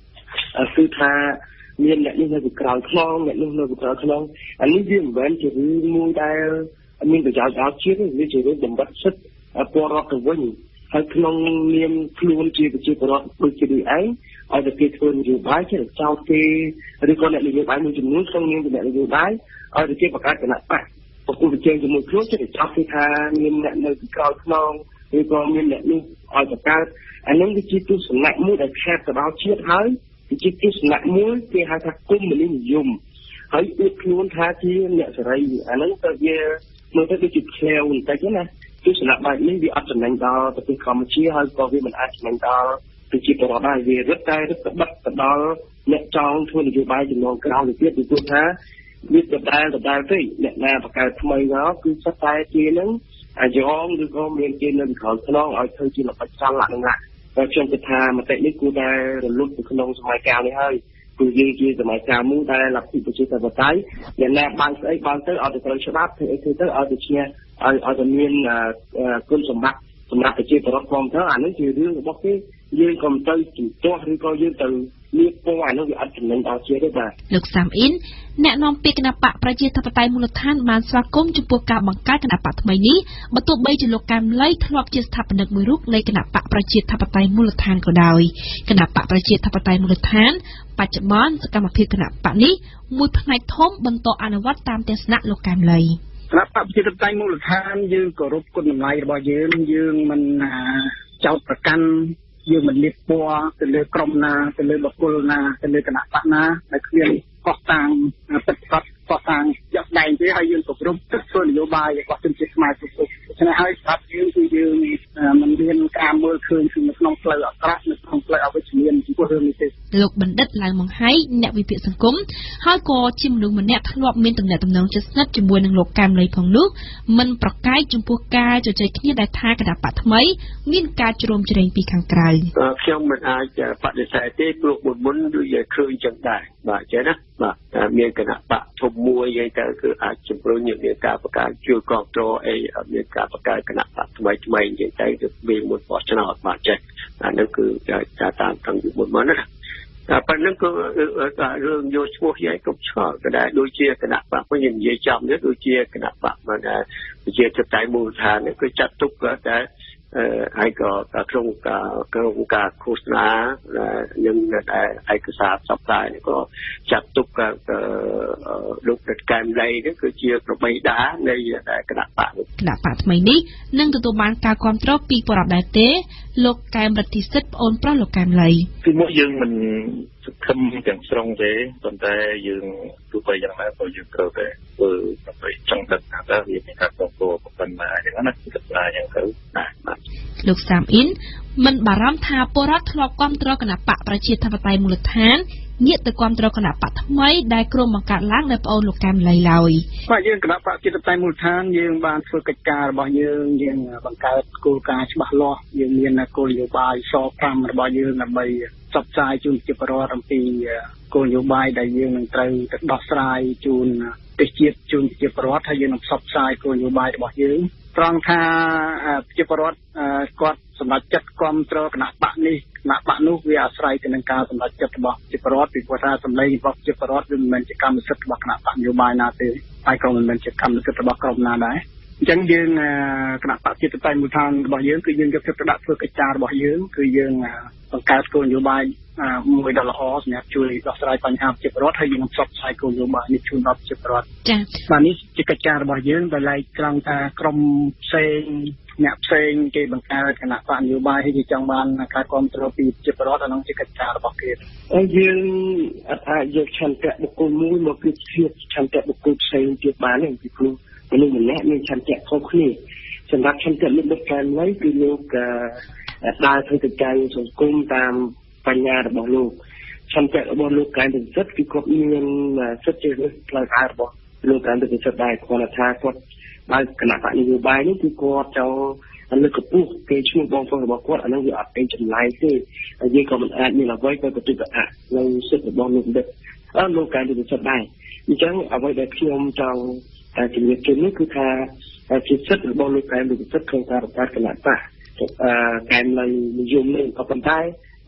គឺថាមានអ្នកនេះនៅពីក្រោយខ្នងអ្នកនេះនៅពីក្រោយខ្នងអានេះវាមិនមែនជារឿងមួយដែលមានប្រយោជន៍ដល់ជាតិវាជារឿងបំបត្តិសិទ្ធិពលរដ្ឋទៅវិញហើយក្នុងនាមខ្លួនជាប្រជាពលរដ្ឋដូចជាដូចឯងឲ្យតែគេធ្វើនយោបាយជាចោទគេឬក៏អ្នកនយោបាយមួយចំនួនក្នុងនាមជាអ្នកនយោបាយឲ្យតែគេបង្កើតគណៈបកប្រគល់ប្រជែងជាមួយខ្លួនជាចោទគេថាមានអ្នកនៅពីក្រោយខ្នងឬក៏មានអ្នកនេះឲ្យបង្កើតអានឹងវាជាទស្សនៈមួយដែលខេបទៅដល់ជាតិហើយវាជាទស្សនៈមួយគេហៅថាគុំមនិយមហើយអួតខ្លួនថាជាអ្នកសេរីអានឹងទៅវាមើលទៅដូចជាផ្លែវបន្តិចណាទស្សនៈបែបនេះវាអត់ចំណេញដល់ប្រទេសកម្ពុជាហើយក៏វាមិនអាចចំណេញដល់ប្រជាពលរដ្ឋដែរវារឹតតែរឹតបិទទៅដល់អ្នកចង់ធ្វើនយោបាយចំនួនក្រោយទៅទៀតពីព្រោះថាវាដដែលដដែលពេកអ្នកណាបង្កើតថ្មីមកគឺសិតតែជានឹងអាយ៉ងឬក៏មានគេនៅក្រោយខ្នងឲ្យធ្វើជាល្បិចសល់ឡាក់នឹងឡាក់តែខ្ញុំគិតថាមតិនេះគួរតែរលត់ទៅក្នុងសម័យកាលនេះហើយគឺយើងជាសម័យកាលមួយដែលលទ្ធិប្រជាធិបតេយ្យអ្នកណាបានស្អីបានទៅឲ្យទៅត្រូវច្បាប់ធ្វើអីធ្វើទៅឲ្យទៅឈ្នះឲ្យឲ្យទៅមានគុណសម្បត្តិសម្រាប់ប្រជាពលរដ្ឋផងទៅអានេះជារឿងរបស់គេយើងក៏មិនទៅជំទាស់ឬក៏យើងទៅលៀបពណ៌អានោះវាអត់ចំណេញដល់ជាតិទេបាទលោកសាមអ៊ីនអ្នកនាំពាក្យគណៈបកប្រជាធិបតេយ្យមូលដ្ឋានបានស្វាគមន៍ចំពោះការបង្កើតគណៈបកថ្មីនេះបើទោះបីជាលោកកែមលីធ្លាប់ជាស្ថាបនិកមួយរូបនៃគណៈបកប្រជាធិបតេយ្យមូលដ្ឋានក៏ដោយគណៈបកប្រជាធិបតេយ្យមូលដ្ឋានបច្ចុប្បន្នសកម្មភាពគណៈបកនេះមួយផ្នែកធំបន្តអនុវត្តតាមទស្សនៈលោកកែមលីគណៈបកប្រជាធិបតេយ្យមូលដ្ឋានយើងគោរពគុណតម្លៃរបស់យើងយើងមិនចោទប្រកាន់យើងមិនលៀបពណ៌ទៅលើក្រុមណាទៅលើបុគ្គលណាទៅលើគណៈបកណាដែលគ្មានកោះតាំងពិតប្រាកដកោះតាំងយកដែងទេហើយយើងគ្រប់គ្រងទឹកធ្វើនយោបាយរបស់ជនជាតិខ្មែរគ្រប់គ្រប់ដូច្នេះហើយស្រាប់យើងគឺយើងមិនមានការមើលឃើញនៅក្នុងផ្លូវអាក្រក់នៅក្នុងផ្លូវអវិជ្ជមានចំពោះរឿងនេះទេលោកបណ្ឌិតឡើងបង្ហៃអ្នកវិភាគសង្គមហើយក៏ជាមនុស្សម្នាក់ធ្លាប់មានទំនាក់ទំនងជិតស្និទ្ធជាមួយនឹងលោកកែមលីផងនោះមិនប្រកែកចំពោះការជជែកគ្នាដែលថាគណៈបកថ្មីមានការជ្រោមជ្រែងពីខាងក្រៅខ្ញុំមិនអាចបដិសេធទេព្រោះមុនមុនដូចជាឃើញចឹងដែរបាទចេះណាបាទមានគណៈបកធំមួយយ៉ាងទៅគឺអាចជំរុញមានការបង្កើតជួយគ្រប់គ្រងអីមានការបង្កើតគណៈបកថ្មីថ្មីយ៉ាងទៅគឺមានមួយបោះឆ្នោតបាទចេះអានោះគឺការតាមតាំងពីមុនមកណាតែប៉ុណ្្នឹងគឺរឿងយកឈ្មោះយាយគ្រប់ឆ្ងល់ក៏ដែរដូចជាគណៈបកវិញនិយាយចំនេះដូចជាគណៈបកមកដែរជាចតៃមូលដ្ឋានគឺចាត់ទុកតែហើយក៏ក្នុងការក្នុងការឃោសនានិងឯកសារផ្សព្វផ្សាយក៏ចាត់ទុកលោកដិតកែមលីនេះគឺជាប្របីដានៃគណៈបកគណៈបកថ្មីនេះនឹងទទួលបានការគ្រប់គ្រងពីបរិបទដែរទេលោកកែមរទ្ធីសិទ្ធប្អូនប្រុសលោកកែមលីគឺមកយើងមិនសង្ឃឹមទាំងស្រុងទេប៉ុន្តែយើងទោះបីយ៉ាងណាក៏យើងត្រូវតែធ្វើដើម្បីចង់ដឹងថាតើវាមានការគ្រប់គ្រងប៉ុណ្ណាយ៉ាងណាគិតថាយ៉ាងទៅបាទលោកសាមអ៊ីនមិនបារម្ភថាពលរដ្ឋធ្លាប់គ្រប់គ្រងគណៈបកប្រជាធិបតេយ្យមូលដ្ឋានងាកទៅគ្រប់គ្រងគណៈបកថ្មីដែលក្រុមបង្កើតឡើងដោយប្អូនលោកកែមលីឡើយបាទយើងគណៈបកប្រជាធិបតេយ្យមូលដ្ឋានយើងបានធ្វើកិច្ចការរបស់យើងយើងបង្កើតគោលការណ៍ច្បាស់លាស់យើងមានគោលនយោបាយសប្រាំរបស់យើងដើម្បីផ្សព្វផ្សាយជូនប្រជាពលរដ្ឋអំពីគោលនយោបាយដែលយើងនឹងត្រូវទៅដោះស្រាយជូនប្រទេសជាតិជូនប្រជាពលរដ្ឋហើយយើងនឹងផ្សព្វផ្សាយគោលនយោបាយរបស់យើងត្រង់ថាប្រជាពលរដ្ឋគាត់សម្រាប់ចិត្តគ្រប់គ្រងគណៈបកនេះគណៈបកនោះវាអាស្រ័យទៅនឹងការសម្រេចចិត្តរបស់ប្រជាពលរដ្ឋពីព្រោះថាសម្លេងរបស់ប្រជាពលរដ្ឋវាមិនមែនជាកម្មសិទ្ធិរបស់គណៈបកនយោបាយណាទេហើយក៏មិនមែនជាកម្មសិទ្ធិរបស់ក្រុមណាដែរអញ្ចឹងយើងគណៈបកជាតិតែមូលដ្ឋានរបស់យើងគឺយើងយកចិត្តទុកដាក់ធ្វើកិច្ចការរបស់យើងគឺយើងបង្កើតគោលនយោបាយមួយដ៏ល្អសម្រាប់ជួយដោះស្រាយបញ្ហាប្រជាពលរដ្ឋហើយយើងនឹងផ្សព្វផ្សាយគោលនយោបាយនេះជូនដល់ប្រជាពលរដ្ឋចា៎បាទនេះជាកិច្ចការរបស់យើងដែលឡែកត្រង់ថាក្រុមផ្សេងអ្នកផ្សេងគេបង្កើតគណៈបកនយោបាយហើយគេចង់បានការគ្រប់គ្រងពីប្រជាពលរដ្ឋអានោះជាកិច្ចការរបស់គេហើយយើងអាចយកឆន្ទៈបុគ្គលមួយមកគឺធៀបឆន្ទៈបុគ្គលផ្សេងទៀតបានទេពីព្រោះមនុស្សម្នាក់មានឆន្ទៈខុសគ្នាសម្រាប់ឆន្ទៈលោកដិតកែមលីគឺលោកដើរធ្វើកិច្ចការសង្គមតាមបញ្ញារបស់លោកឆន្ទៈរបស់លោកកែមពិសិដ្ឋគឺគាត់មានសិទ្ធិជាផ្លូវការរបស់លោកកែមពិសិដ្ឋដែរគាត់ថាគាត់បើគណៈបកនយោបាយនេះគឺគាត់ចង់លើកកម្ពស់គេឈ្មោះបងប្អូនរបស់គាត់អានោះវាអត់ឯងចម្លែកទេហើយយើងក៏មិនអាចមានអ្វីទៅបន្ទុកដាក់នៅសិទ្ធិរបស់លោកដិតអឺលោកកែមពិសិដ្ឋដែរអញ្ចឹងអ្វីដែលខ្ញុំចង់តែជំរាបជូននេះគឺថាជាសិទ្ធិរបស់លោកកែមពិសិដ្ឋក្នុងការបង្កើតគណៈបកអឺកែមលីនិយមនេះក៏ប៉ុន្តែ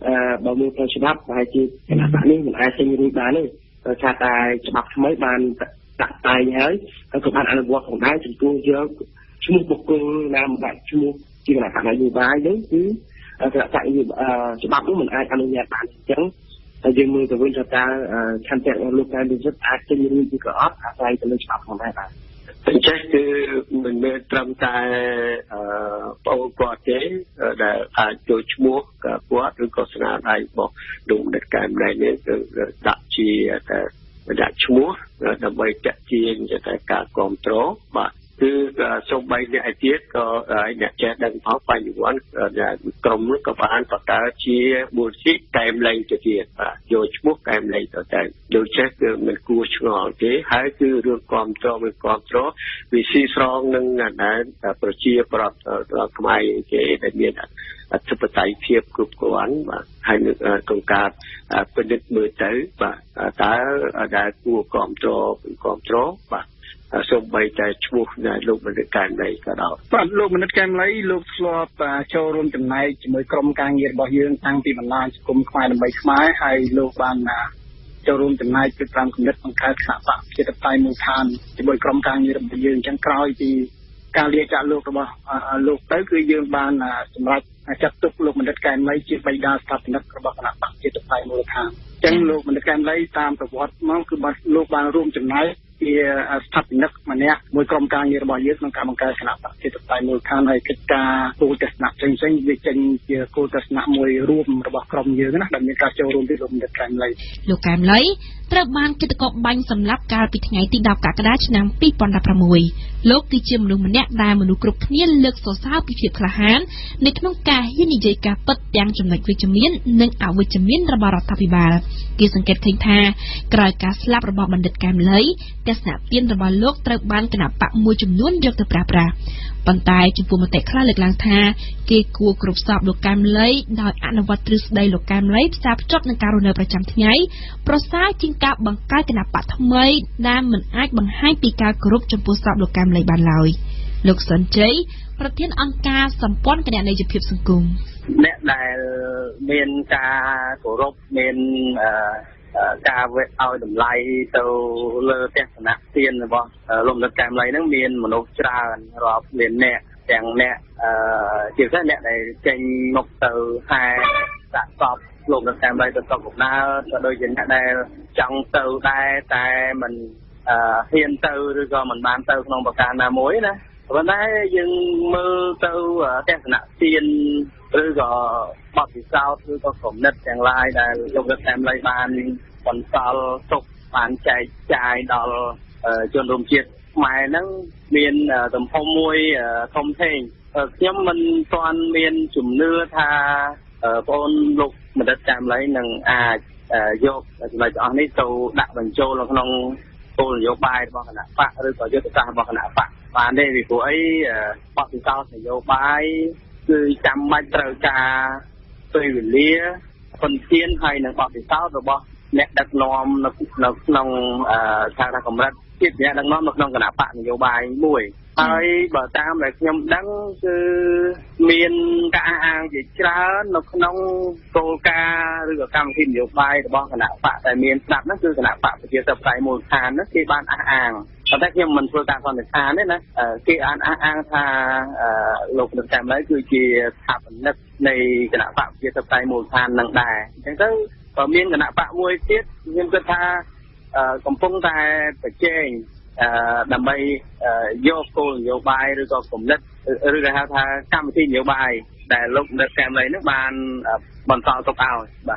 បើមើលទៅច្បាប់ប្រហែលជាគណៈបកនេះមិនអាចចេញរួចបានទេដោយសារតែច្បាប់ថ្មីបានដាក់តែងហើយហើយក៏បានអនុវត្តផងដែរចំពោះយកឈ្មោះបុគ្គលណាម្នាក់ឈ្មោះជាគណៈបកនយោបាយនេះគឺគណៈបកច្បាប់នោះមិនអាចអនុញ្ញាតបានអញ្ចឹងហើយយើងមើលទៅវិញថាតើឆន្ទៈរបស់លោកកែមលីវិតអាចចេញរួចឬក៏អត់អាស្រ័យទៅលើច្បាប់ផងដែរបាទអញ្ចឹងគឺមិនមែនត្រឹមតែបងគាត់ទេដែលអាចចូលឈ្មោះគាត់ឬក៏ស្នាដៃរបស់លោកបណ្ឌិតកែមលីនេះគឺដាក់ជាតែដាក់ឈ្មោះដើម្បីតាក់ទាញទៅការគ្រប់គ្រងបាទគឺសូម្បីអ្នកឯទៀតក៏អ្នកចេះដឹងផងបញ្ញវន្តក្រុមនោះក៏បានបង្កើតជាមូលនិធិកែមលីទៅទៀតបាទយកឈ្មោះកែមលីទៅតែដូចចេះគឺមិនគួរឆ្ងល់ទេហើយគឺរឿងគ្រប់គ្រងមិនគ្រប់គ្រងវាស៊ីស្រងនឹងដែលប្រជាប្រដ្ឋខ្មែរគេដែលមានអធិបតេយ្យភាពគ្រប់គ្រាន់បាទហើយនឹងក្នុងការពិនិត្យមើលទៅបាទតើដែលគួរគ្រប់គ្រងគ្រប់គ្រងបាទសូម្បីតែឈ្មោះនៃលោកបណ្ឌិតកែមលីក៏ដោយបាទលោកបណ្ឌិតកែមលីលោកធ្លាប់ចូលរួមចំណែកជាមួយក្រុមការងាររបស់យើងតាំងពីបណ្ដាញសង្គមខ្មែរដើម្បីខ្មែរហើយលោកបានចូលរួមចំណែកពីប្រាំគំនិតបង្កើតគណៈបកប្រជាធិបតេយ្យមូលដ្ឋានជាមួយក្រុមការងាររបស់យើងអញ្ចឹងក្រោយពីការលាចាកលោករបស់លោកទៅគឺយើងបានសម្រេចចាត់ទុកលោកបណ្ឌិតកែមលីជាបិតាស្ថាបនិករបស់គណៈបកប្រជាធិបតេយ្យមូលដ្ឋានអញ្ចឹងលោកបណ្ឌិតកែមលីតាមប្រវត្តិមកគឺបានលោកបានរួមចំណែកជាស្ថាបនិកម្នាក់មួយក្រុមការងាររបស់យើងក្នុងការបង្កើតគណៈបកប្រជាធិបតេយ្យមូលដ្ឋានហើយកិច្ចការគោលទស្សនៈផ្សេងៗវាចេញជាគោលទស្សនៈមួយរួមរបស់ក្រុមយើងណាដែលមានការចូលរួមពីលោកបណ្ឌិតកែមលីលោកកែមលីត្រូវបានគេតកបបាញ់សម្លាប់កាលពីថ្ងៃទីដប់កក្កដាឆ្នាំពីរពាន់ដប់ប្រាំមួយលោកគឺជាមនុស្សម្នាក់ដែលមនុស្សគ្រប់គ្នាលើកសរសើរពីភាពក្លាហាននៅក្នុងការហ៊ាននិយាយការពិតទាំងចំណុចវិជ្ជមាននិងអវិជ្ជមានរបស់រដ្ឋាភិបាលគេសង្កេតឃើញថាក្រោយការស្លាប់របស់បណ្ឌិតកែមលីទស្សនៈទានរបស់លោកត្រូវបានគណៈបកមួយចំនួនយកទៅប្រើប្រាស់ប៉ុន្តែចំពោះមតិខ្លះលើកឡើងថាគេគួរគ្រប់សពលោកកែមលីដោយអនុវត្តទ្រឹស្ដីលោកកែមលីផ្សារភ្ជាប់នឹងការរស់នៅប្រចាំថ្ងៃប្រសើរជាងការបង្កើតគណៈបកថ្មីដែលមិនអាចបង្ហាញពីការគោរពចំពោះសពលោកកែមលីបានឡើយលោកសុនជ័យប្រធានអង្គការសម្ព័ន្ធគណនេយ្យភាពសង្គមអ្នកដែលមានការគោរពមានការវេឲ្យតម្លៃទៅលើទស្សនៈទានរបស់លោកបណ្ឌិតកែមលីហ្នឹងមានមនុស្សច្រើនរាប់លានអ្នកទាំងអ្នកជាពិសេសអ្នកដែលចេញមកទៅហែសាកសពលោកបណ្ឌិតកែមលីទៅសុខកំណើតក៏ដូចជាអ្នកដែលចង់ទៅដែរតែមិនហ៊ានទៅឬក៏មិនបានទៅក្នុងប្រការណាមួយណាប៉ុន្តែយើងមើលទៅទស្សនៈទានឬក៏បទពិសោធន៍ឬក៏គំនិតទាំងឡាយដែលលោកបណ្ឌិតកែមលីបានបន្សល់ទុកបានចែកចាយដល់ជនរួមជាតិខ្មែរហ្នឹងមានទំហំមួយធំធេងខ្ញុំមិនទាន់មានជំនឿថាបងអូនលោកបណ្ឌិតកែមលីនឹងអាចយកចំណុចទាំងអស់នេះទៅដាក់បញ្ចូលនៅក្នុងគោលនយោបាយរបស់គណៈបកឬក៏យុទ្ធសាស្ត្ររបស់គណៈបកបានទេពីព្រោះអីបទពិសោធន៍នយោបាយគឺចាំបាច់ត្រូវការពេលវេលាពន្យាហើយនឹងបទពិសោធន៍របស់អ្នកដឹកនាំនៅនៅក្នុងថាថាកម្រិតជាតិអ្នកដឹកនាំនៅក្នុងគណៈបកនយោបាយមួយហើយបើតាមដែលខ្ញុំដឹងគឺមានការអះអាងជាច្រើននៅក្នុងគោលការណ៍ឬក៏កម្មវិធីនយោបាយរបស់គណៈបកតែមានស្ដាប់ហ្នឹងគឺគណៈបកប្រជាធិបតេយ្យមូលដ្ឋានហ្នឹងគេបានអះអាងប៉ុន្តែខ្ញុំមិនធ្វើការសន្និដ្ឋានទេណាគេអានអះអាងថាលោកបណ្ឌិតកែមលីគឺជាស្ថាបនិកនៃគណៈបកប្រជាធិបតេយ្យមូលដ្ឋាននឹងដែរអញ្ចឹងទៅក៏មានគណៈបកមួយទៀតខ្ញុំគិតថាកំពុងតែប្រជែងដើម្បីយកគោលនយោបាយឬក៏គំនិតឬក៏ហៅថាកម្មវិធីនយោបាយដែលលោកបណ្ឌិតកែមលីនឹងបានបន្សល់ទុកឲ្យបាទ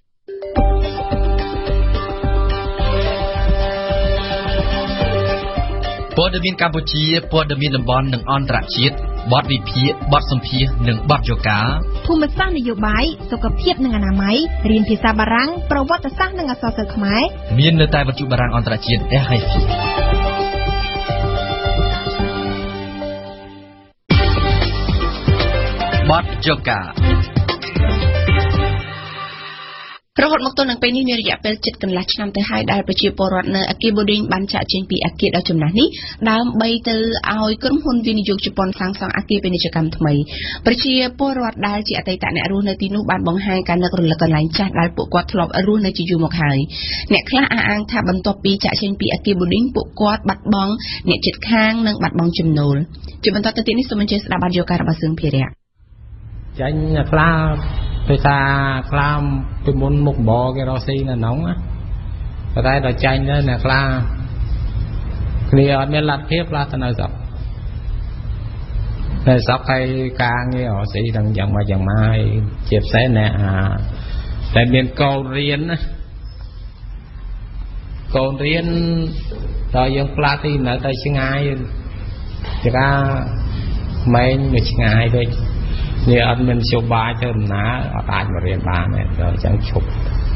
ព័ត៌មានកម្ពុជាព័ត៌មានតំបន់និងអន្តរជាតិបទវិភាគបទសម្ភាសន៍និងបទយោការភូមិសាស្ត្រនយោបាយសុខភាពនិងអនាម័យរៀនភាសាបារាំងប្រវត្តិសាស្ត្រនិងអក្សរសិល្ប៍ខ្មែរមាននៅតែវិទ្យុបារាំងអន្តរជាតិ R F I បទយោការរហូតមកទល់នឹងពេលនេះមានរយៈពេលជិតកន្លះឆ្នាំទៅហើយដែលប្រជាពលរដ្ឋនៅអគារបូឌីងបានចាក់ចេញពីអគារដ៏ចំណាស់នេះដើម្បីទៅឲ្យក្រុមហ៊ុនវិនិយោគជប៉ុនសាងសង់អគារពាណិជ្ជកម្មថ្មីប្រជាពលរដ្ឋដែលជាអតីតអ្នករស់នៅទីនោះបានបង្ហាញការនឹករលឹកកន្លែងចាស់ដែលពួកគាត់ធ្លាប់រស់នៅជាយូរមកហើយអ្នកខ្លះអះអាងថាបន្ទាប់ពីចាក់ចេញពីអគារបូឌីងពួកគាត់បាត់បង់អ្នកជិតខាងនិងបាត់បង់ចំណូលជាបន្តទៅទៀតនេះសូមអញ្ជើញស្ដាប់បទយល់ការរបស់សឿងភារៈចាញ់ខ្លះដោយសារខ្លាមពីមុនមុខបោគេរកស៊ីនៅក្នុងតែតែដល់ចាញ់ទៅអ្នកខ្លះគ្នាអត់មានលទ្ធភាពខ្លះទៅនៅស្រុកតែស្រុកហើយការងាររកស៊ីទាំងយ៉ាងម៉េចយ៉ាងម៉េចជាពិសេសអ្នកតែមានកូនរៀនណាកូនរៀនដល់យើងផ្លាស់ទីនៅទៅឆ្ងាយជាការម៉េងទៅឆ្ងាយទៅនេះអត់មានជោបាយទៅដំណើរអត់អាចមករៀនបានទេអញ្ចឹងឈប់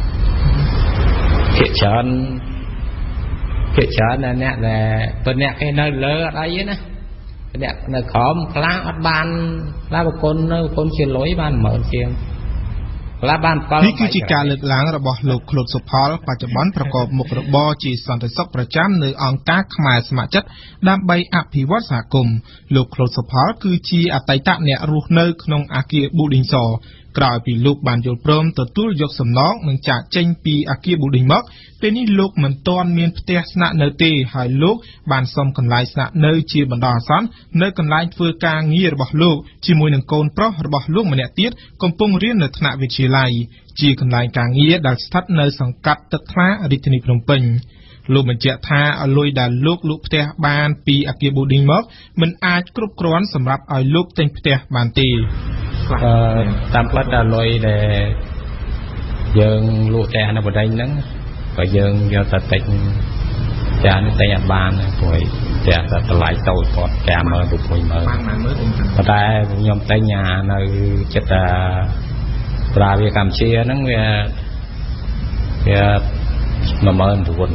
ភាគច្រើនភាគច្រើនអ្នកដែលបើអ្នកគេនៅលើអត់អីទេណាអ្នកនៅក្រោមខ្លះអត់បានខ្លះប្រគុណនៅប្រគុណជាលុយបានម៉ឺនជាងខ្លះបានប៉លនេះគឺជាការលើកឡើងរបស់លោកឃ្លុតសុផលបច្ចុប្បន្នប្រកបមុខរបរជាសន្តិសុខប្រចាំនៅអង្គការខ្មែរស្ម័គ្រចិត្តដើម្បីអភិវឌ្ឍសហគមន៍លោកឃ្លុតសុផលគឺជាអតីតអ្នករស់នៅក្នុងអគារប៊ូឌីងសក្រោយពីលោកបានយល់ព្រមទទួលយកសំណងនិងចាក់ចេញពីអគារប៊ូឌីងមកពេលនេះលោកមិនទាន់មានផ្ទះស្នាក់នៅទេហើយលោកបានសុំកន្លែងស្នាក់នៅជាបណ្ដោះអាសន្ននៅកន្លែងធ្វើការងាររបស់លោកជាមួយនឹងកូនប្រុសរបស់លោកម្នាក់ទៀតកំពុងរៀននៅថ្នាក់វិទ្យាល័យជាកន្លែងការងារដែលស្ថិតនៅសង្កាត់ទឹកថ្លារាជធានីភ្នំពេញលោកបញ្ជាក់ថាលុយដែលលោកលក់ផ្ទះបានពីអគារប៊ូឌីងមកមិនអាចគ្រប់គ្រាន់សម្រាប់ឲ្យលោកទិញផ្ទះបានទេអឺតាមផ្លិតដល់លុយដែលយើងលក់ផ្ទះនៅបដិញហ្នឹងក៏យើងយកទៅទិញចានទិញអត់បានព្រោះផ្ទះតែតម្លៃតូចគាត់ចាមើលទៅមួយមើលប៉ុន្តែខ្ញុំទិញអានៅចិត្តប្រាវាកម្ពុជាហ្នឹងវាវា19000ប្រហែលប្រហែល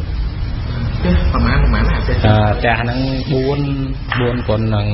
ណាផ្ទះហ្នឹង4 4គុណនឹង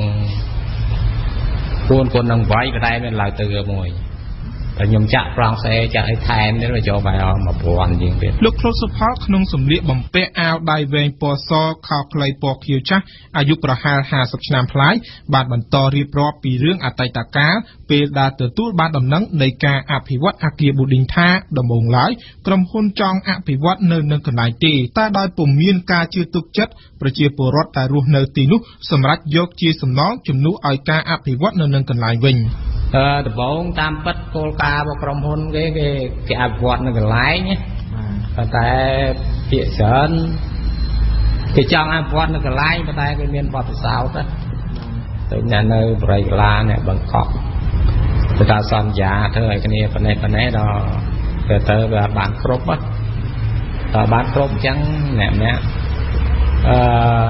4គុណនឹងវាយក៏តែមានឡើងទៅមួយតែខ្ញុំចាក់ប្រង់សេចាក់ឲ្យថែមទៀតវាចូលបាយអស់មួយពាន់ជាងទៀតលោកឃ្លុតសុផលក្នុងសម្លៀកបំពាក់អាវដៃវែងពណ៌សខោខ្លីពណ៌ខៀវចាស់អាយុប្រហែល50ឆ្នាំប្លាយបានបន្តរៀបរាប់ពីរឿងអតីតកាលពេលដែលទទួលបានដំណឹងនៃការអភិវឌ្ឍអគារប៊ូឌីងថាដំបូងឡើយក្រុមហ៊ុនចង់អភិវឌ្ឍនៅនឹងកន្លែងទេតែដោយពុំមានការជឿទុកចិត្តប្រជាពលរដ្ឋដែលរស់នៅទីនោះសម្រាប់យកជាសំណងជំនួសឲ្យការអភិវឌ្ឍនៅនឹងកន្លែងវិញអឺដំបូងតាមពិតគោលការណ៍របស់ក្រុមហ៊ុនគេគេគេអភិវឌ្ឍនៅកន្លែងណាប៉ុន្តែភាគច្រើនគេចង់អភិវឌ្ឍនៅកន្លែងប៉ុន្តែគេមានបទពិសោធន៍ទៅញ៉ាំនៅបរិយាកាសអ្នកបង្កប់ទៅតាមសន្យាធ្វើឲ្យគ្នាប៉ុណ្ណេះប៉ុណ្ណេះដល់ទៅទៅវាបានគ្រប់ហ្នឹងដល់បានគ្រប់អញ្ចឹងអ្នកម្នាក់អឺ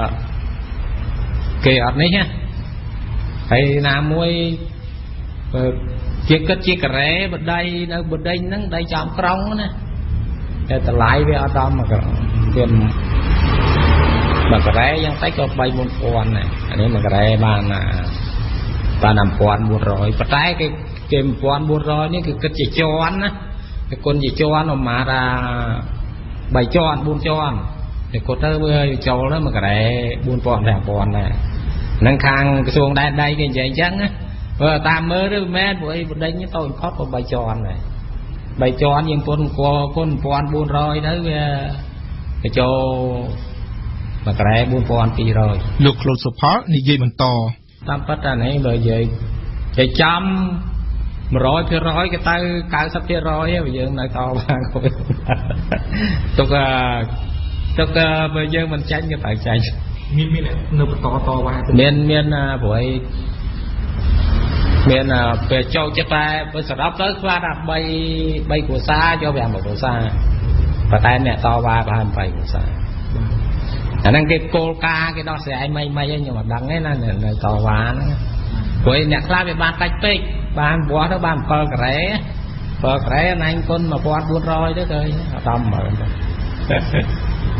គេអត់នេះណាហើយណាមួយជាគិតជាការ៉េបដីនៅបដិញហ្នឹងដីចំក្រុងណាតែតម្លៃវាអត់ដល់មកវាមកការ៉េយ៉ាងតិចក៏3 4000ដែរអានេះមកការ៉េបានបានnăm nghìn bốn trămប៉ុន្តែគេគេmột nghìn bốn trămនេះគឺគិតជាជាន់ណាគេគុណជាជាន់មកថា3ជាន់4ជាន់តែគាត់ទៅវាចូលទៅមកការ៉េbốn nghìn5nghìnដែរហ្នឹងខាងក្រសួងដែនដីគេនិយាយអញ្ចឹងណាបើតាមមើលឬមែនព្រោះអីបដិញតូចផុតក៏3ជាន់ដែរ3ជាន់យើងពុនគួរគុណmột nghìn bốn trămទៅវាទៅចូលមកការ៉េbốn nghìn hai trămលោកឃ្លុតសុផលនិយាយបន្តតាមពិតអានេះបើនិយាយគេចំmột trăm phần trămគេទៅ九十%ហើយយើងនៅតបានគាត់ទុកទុកបើយើងមិនចាញ់គេត្រូវចាញ់មានមាននៅបន្តតវ៉ាមានមានព្រោះអីមានពេលចូលចិត្តតែបើសរុបទៅខ្លាថា3 3គ្រួសារចូល5គ្រួសារប៉ុន្តែអ្នកតវ៉ាប្រហែល8គ្រួសារអាហ្នឹងគេគោលការណ៍គេដោះស្រាយមិនមិនខ្ញុំអត់ដឹងទេណានៅតវ៉ាហ្នឹងព្រោះអ្នកខ្លះវាបានដាច់ពេកបានព្រោះទៅបាន7ការ៉េ7ការ៉េណែគុណmột nghìn bốn trămទៅទៅអត់ដល់មើល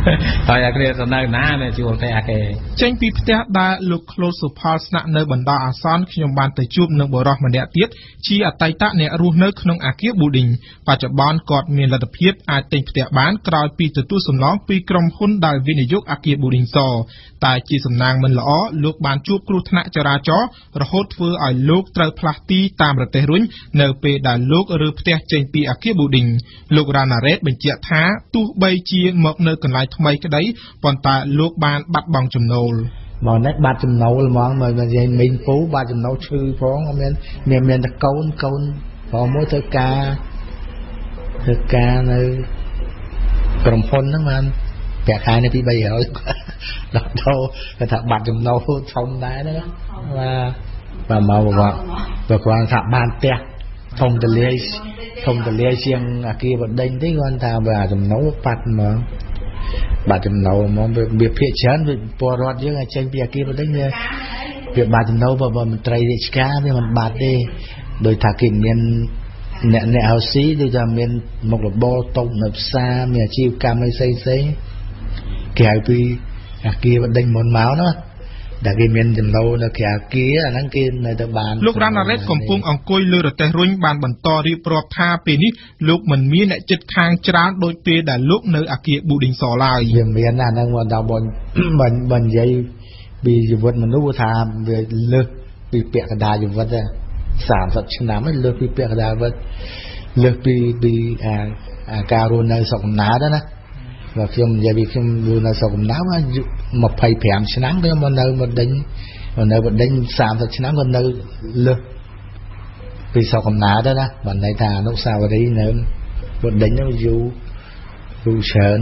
ហើយអាគ្នាទៅនៅណានៅជួលផ្ទះអាគេចេញពីផ្ទះដែលលោកក្លូតសុផលស្នាក់នៅបណ្ដោះអាសន្នខ្ញុំបានទៅជួបនឹងបុរសម្នាក់ទៀតជាអតីតអ្នករស់នៅក្នុងអាគារប៊ូឌីងបច្ចុប្បន្នគាត់មានលទ្ធភាពអាចទិញផ្ទះបានក្រោយពីទទួលសំណងពីក្រុមហ៊ុនដែលវិនិយោគអាគារប៊ូឌីងសតែជាសំណាងមិនល្អលោកបានជួបគ្រោះថ្នាក់ចរាចរណ៍រហូតធ្វើឲ្យលោកត្រូវផ្លាស់ទីតាមរទេះរុញនៅពេលដែលលោករើផ្ទះចេញពីអាគារប៊ូឌីងលោករ៉ាណារ៉េតបញ្ជាក់ថាទោះបីជាមកនៅកន្លែងថ្មីក្តីប៉ុន្តែលោកបានបាត់បង់ចំណូលមកនេះបាត់ចំណូលហ្មងមកនិយាយមីងពូបាត់ចំណូលឈឺផងអត់មានមានមានតែកូនកូនផងមួយធ្វើការធ្វើការនៅក្រុមហ៊ុនហ្នឹងបានប្រាក់ខែនៅពីបីរយដល់ទៅគេថាបាត់ចំណូលធំដែរណាបាទបាទមកគាត់បើគាត់ថាបានផ្ទះធំទលាយធំទលាយជាងអាគារបដិញទេគាត់ថាបើចំណូលបាត់ហ្មងបាត់ចំណូលហ្មងវាភាគច្រើនវាពលរដ្ឋយើងឲ្យចេញពីអាគារបដិញវាវាបាត់ចំណូលបើមន្ត្រីរាជការវាមិនបាត់ទេដោយថាគេមានអ្នកអ្នកហៅស៊ីដូចថាមានមុខរបរតូចនៅផ្សារមានអាជីវកម្មអីផ្សេងផ្សេងគេហៅពីអាគារបដិញមុនមកណាដែលគេមានចំណូលនៅក្រៅអាគារអាហ្នឹងគេនៅទៅបានលោករ៉ាណារ៉េតកំពុងអង្គុយលើរទេះរុញបានបន្តរៀបរាប់ថាពេលនេះលោកមិនមានអ្នកចិត្តខាងច្រើនដូចពេលដែលលោកនៅអាគារប៊ូឌីងសឡើយវាមានណាហ្នឹងមកដល់បងបងនិយាយពីជីវិតមនុស្សថាវាលើសពីពាក់កណ្ដាលជីវិតសាមសិបឆ្នាំហើយលើសពីពាក់កណ្ដាលជីវិតលើសពីពីអាការរស់នៅស្រុកកំណើតណាបើខ្ញុំនិយាយពីខ្ញុំរស់នៅស្រុកកំណើតមកยี่สิบห้าឆ្នាំខ្ញុំមកនៅបដិញមកនៅបដិញសាមសិបឆ្នាំក៏នៅលើសពីស្រុកកំណើតណាបានន័យថាអនុស្សាវរីយ៍នៅបដិញនោះយូរយូរច្រើន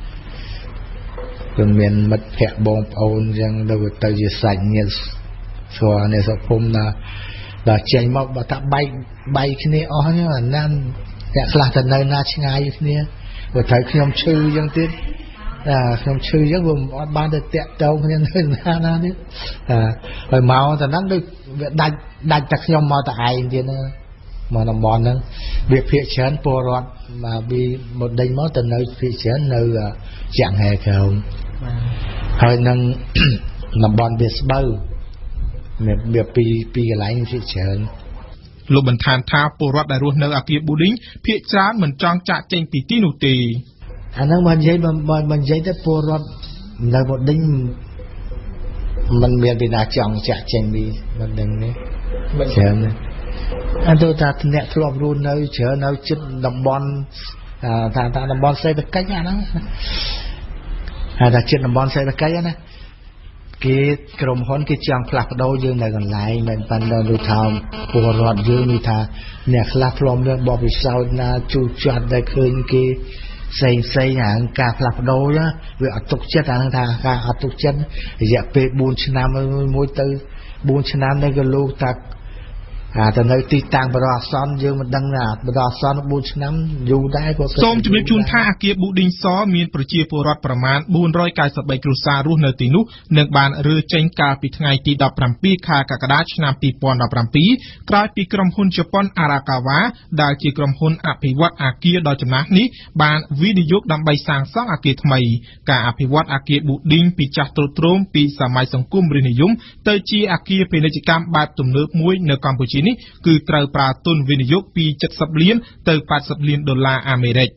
គឺមានមិត្តភ័ក្តិបងប្អូនអញ្ចឹងទៅទៅជាសាច់ញាតិស្គាល់នៅស្រុកភូមិណាដល់ចេញមកបើថាបែកបែកគ្នាអស់ហ្នឹងអាណាអ្នកខ្លះទៅនៅណាឆ្ងាយគ្នាបើត្រូវខ្ញុំឈឺអញ្ចឹងទៀតអាខ្ញុំឈឺអញ្ចឹងវាអត់បានទៅតាក់ទងគ្នានៅណាណាទៀតហើយមកតែហ្នឹងដូចវាដាច់ដាច់តែខ្ញុំមកតែឯងទៀតណាមកតំបន់ហ្នឹងវាភាគច្រើនពលរដ្ឋមកពីមកដេញមកទៅនៅភាគច្រើននៅជាងហែក្រោមហើយនឹងតំបន់វាស្បូវវាពីពីកន្លែងភាគច្រើនលោកបន្ថែមថាពលរដ្ឋដែលរស់នៅអាគារប៊ូឌីងភាគច្រើនមិនចង់ចាក់ចេញពីទីនោះទេអាហ្នឹងមិននិយាយមិននិយាយទៅពលរដ្ឋនៅប៊ូឌីងមិនមានពីណាចង់ចាក់ចេញពីប៊ូឌីងនេះច្រើនអត់ទៅថាអ្នកធ្លាប់រស់នៅច្រើននៅជិតតំបន់ថាថាតំបន់សេដ្ឋកិច្ចអាហ្នឹងហើយថាជិតតំបន់សេដ្ឋកិច្ចណាគេក្រុមហ៊ុនគេចង់ផ្លាស់ប្ដូរយើងនៅកន្លែងមិនបានដូចថាពលរដ្ឋយើងនេះថាអ្នកខ្លះធ្លាប់មានបបពិសោធន៍ណាជួចាត់ដែលឃើញគេផ្សេងផ្សេងអាការផ្លាស់ប្ដូរវាអត់ទុកចិត្តអាហ្នឹងថាការអត់ទុកចិត្តរយៈពេលបួនឆ្នាំមួយទៅបួនឆ្នាំនេះក៏លោកថាអាទៅនៅទីតាំងបរិយាសន្នយើងមិនដឹងណាបរិយាសន្នបួនឆ្នាំយូរដែរក៏សូមជំរាបជូនថាអាគារប៊ូឌីងសមានប្រជាពលរដ្ឋប្រមាណបួនរយកៅសិបបីគ្រួសាររស់នៅទីនោះនិងបានរើចេញកាលពីថ្ងៃទីដប់ប្រាំពីរខែកក្កដាឆ្នាំពីរពាន់ដប់ប្រាំពីរក្រោយពីក្រុមហ៊ុនជប៉ុន Arakawa ដែលជាក្រុមហ៊ុនអភិវឌ្ឍអាគារដ៏ចំណាស់នេះបានវិនិយោគដើម្បីសាងសង់អាគារថ្មីការអភិវឌ្ឍអាគារប៊ូឌីងពីចាស់ទ្រុឌទ្រោមពីសម័យសង្គមរាស្ត្រនិយមទៅជាអាគារពាណិជ្ជកម្មបែបទំនើបមួយនៅកម្ពុជានេះគឺត្រូវប្រើទុនវិនិយោគពីเจ็ดสิบលានទៅแปดสิบលានដុល្លារអាមេរិក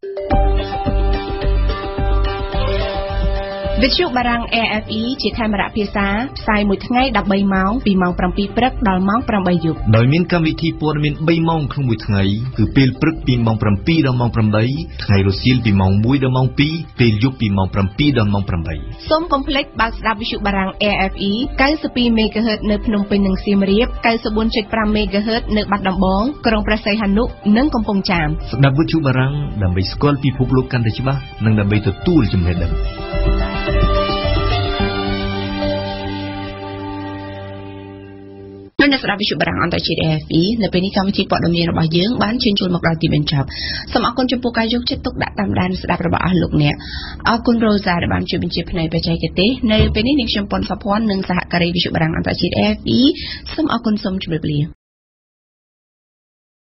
វិទ្យុបារាំង เอ เอฟ อี ជាកាមេរ៉ាភាសាផ្សាយមួយថ្ងៃដប់បីម៉ោងពីម៉ោងប្រាំពីរព្រឹកដល់ម៉ោងប្រាំបីយប់ដោយមានកម្មវិធីព័ត៌មានបីម៉ោងក្នុងមួយថ្ងៃគឺពេលព្រឹកពីម៉ោងប្រាំពីរដល់ម៉ោងប្រាំបីថ្ងៃរសៀលពីម៉ោងមួយដល់ម៉ោងពីរពេលយប់ពីម៉ោងប្រាំពីរដល់ម៉ោងប្រាំបីសូមកុំភ្លេចបើកស្ដាប់វិទ្យុបារាំង เอ เอฟ อี เก้าสิบสอง មេហ្គាហឺត នៅភ្នំពេញនិងសៀមរាប เก้าสิบสี่จุดห้า មេហ្គាហឺត នៅបាត់ដំបងក្រុងព្រះសីហនុនិងកំពង់ចាមស្ដាប់វិទ្យុបារាំងដើម្បីស្គាល់ពិភពលោកកាន់តែច្បាស់និងដើម្បីទទួលចំណេះដឹងនៅស្ដាប់វិទ្យុបារាំងអន្តរជាតិ เอ เอฟ อี នៅពេលនេះកម្មវិធីព័ត៌មានរបស់យើងបានជញ្ជូនមកដល់ទីបញ្ចប់សូមអរគុណចំពោះការយកចិត្តទុកដាក់តាមដានស្ដាប់របស់អស់លោកអ្នកអរគុណរ៉ូសាដែលបានជួយបញ្ជាផ្នែកបច្ចេកទេសនៅពេលនេះនាងខ្ញុំប៉ុនសុភ័ណ្ឌនិងសហការីវិទ្យុបារាំងអន្តរជាតិ เอ เอฟ อี សូមអរគុណសូមជម្រាបលា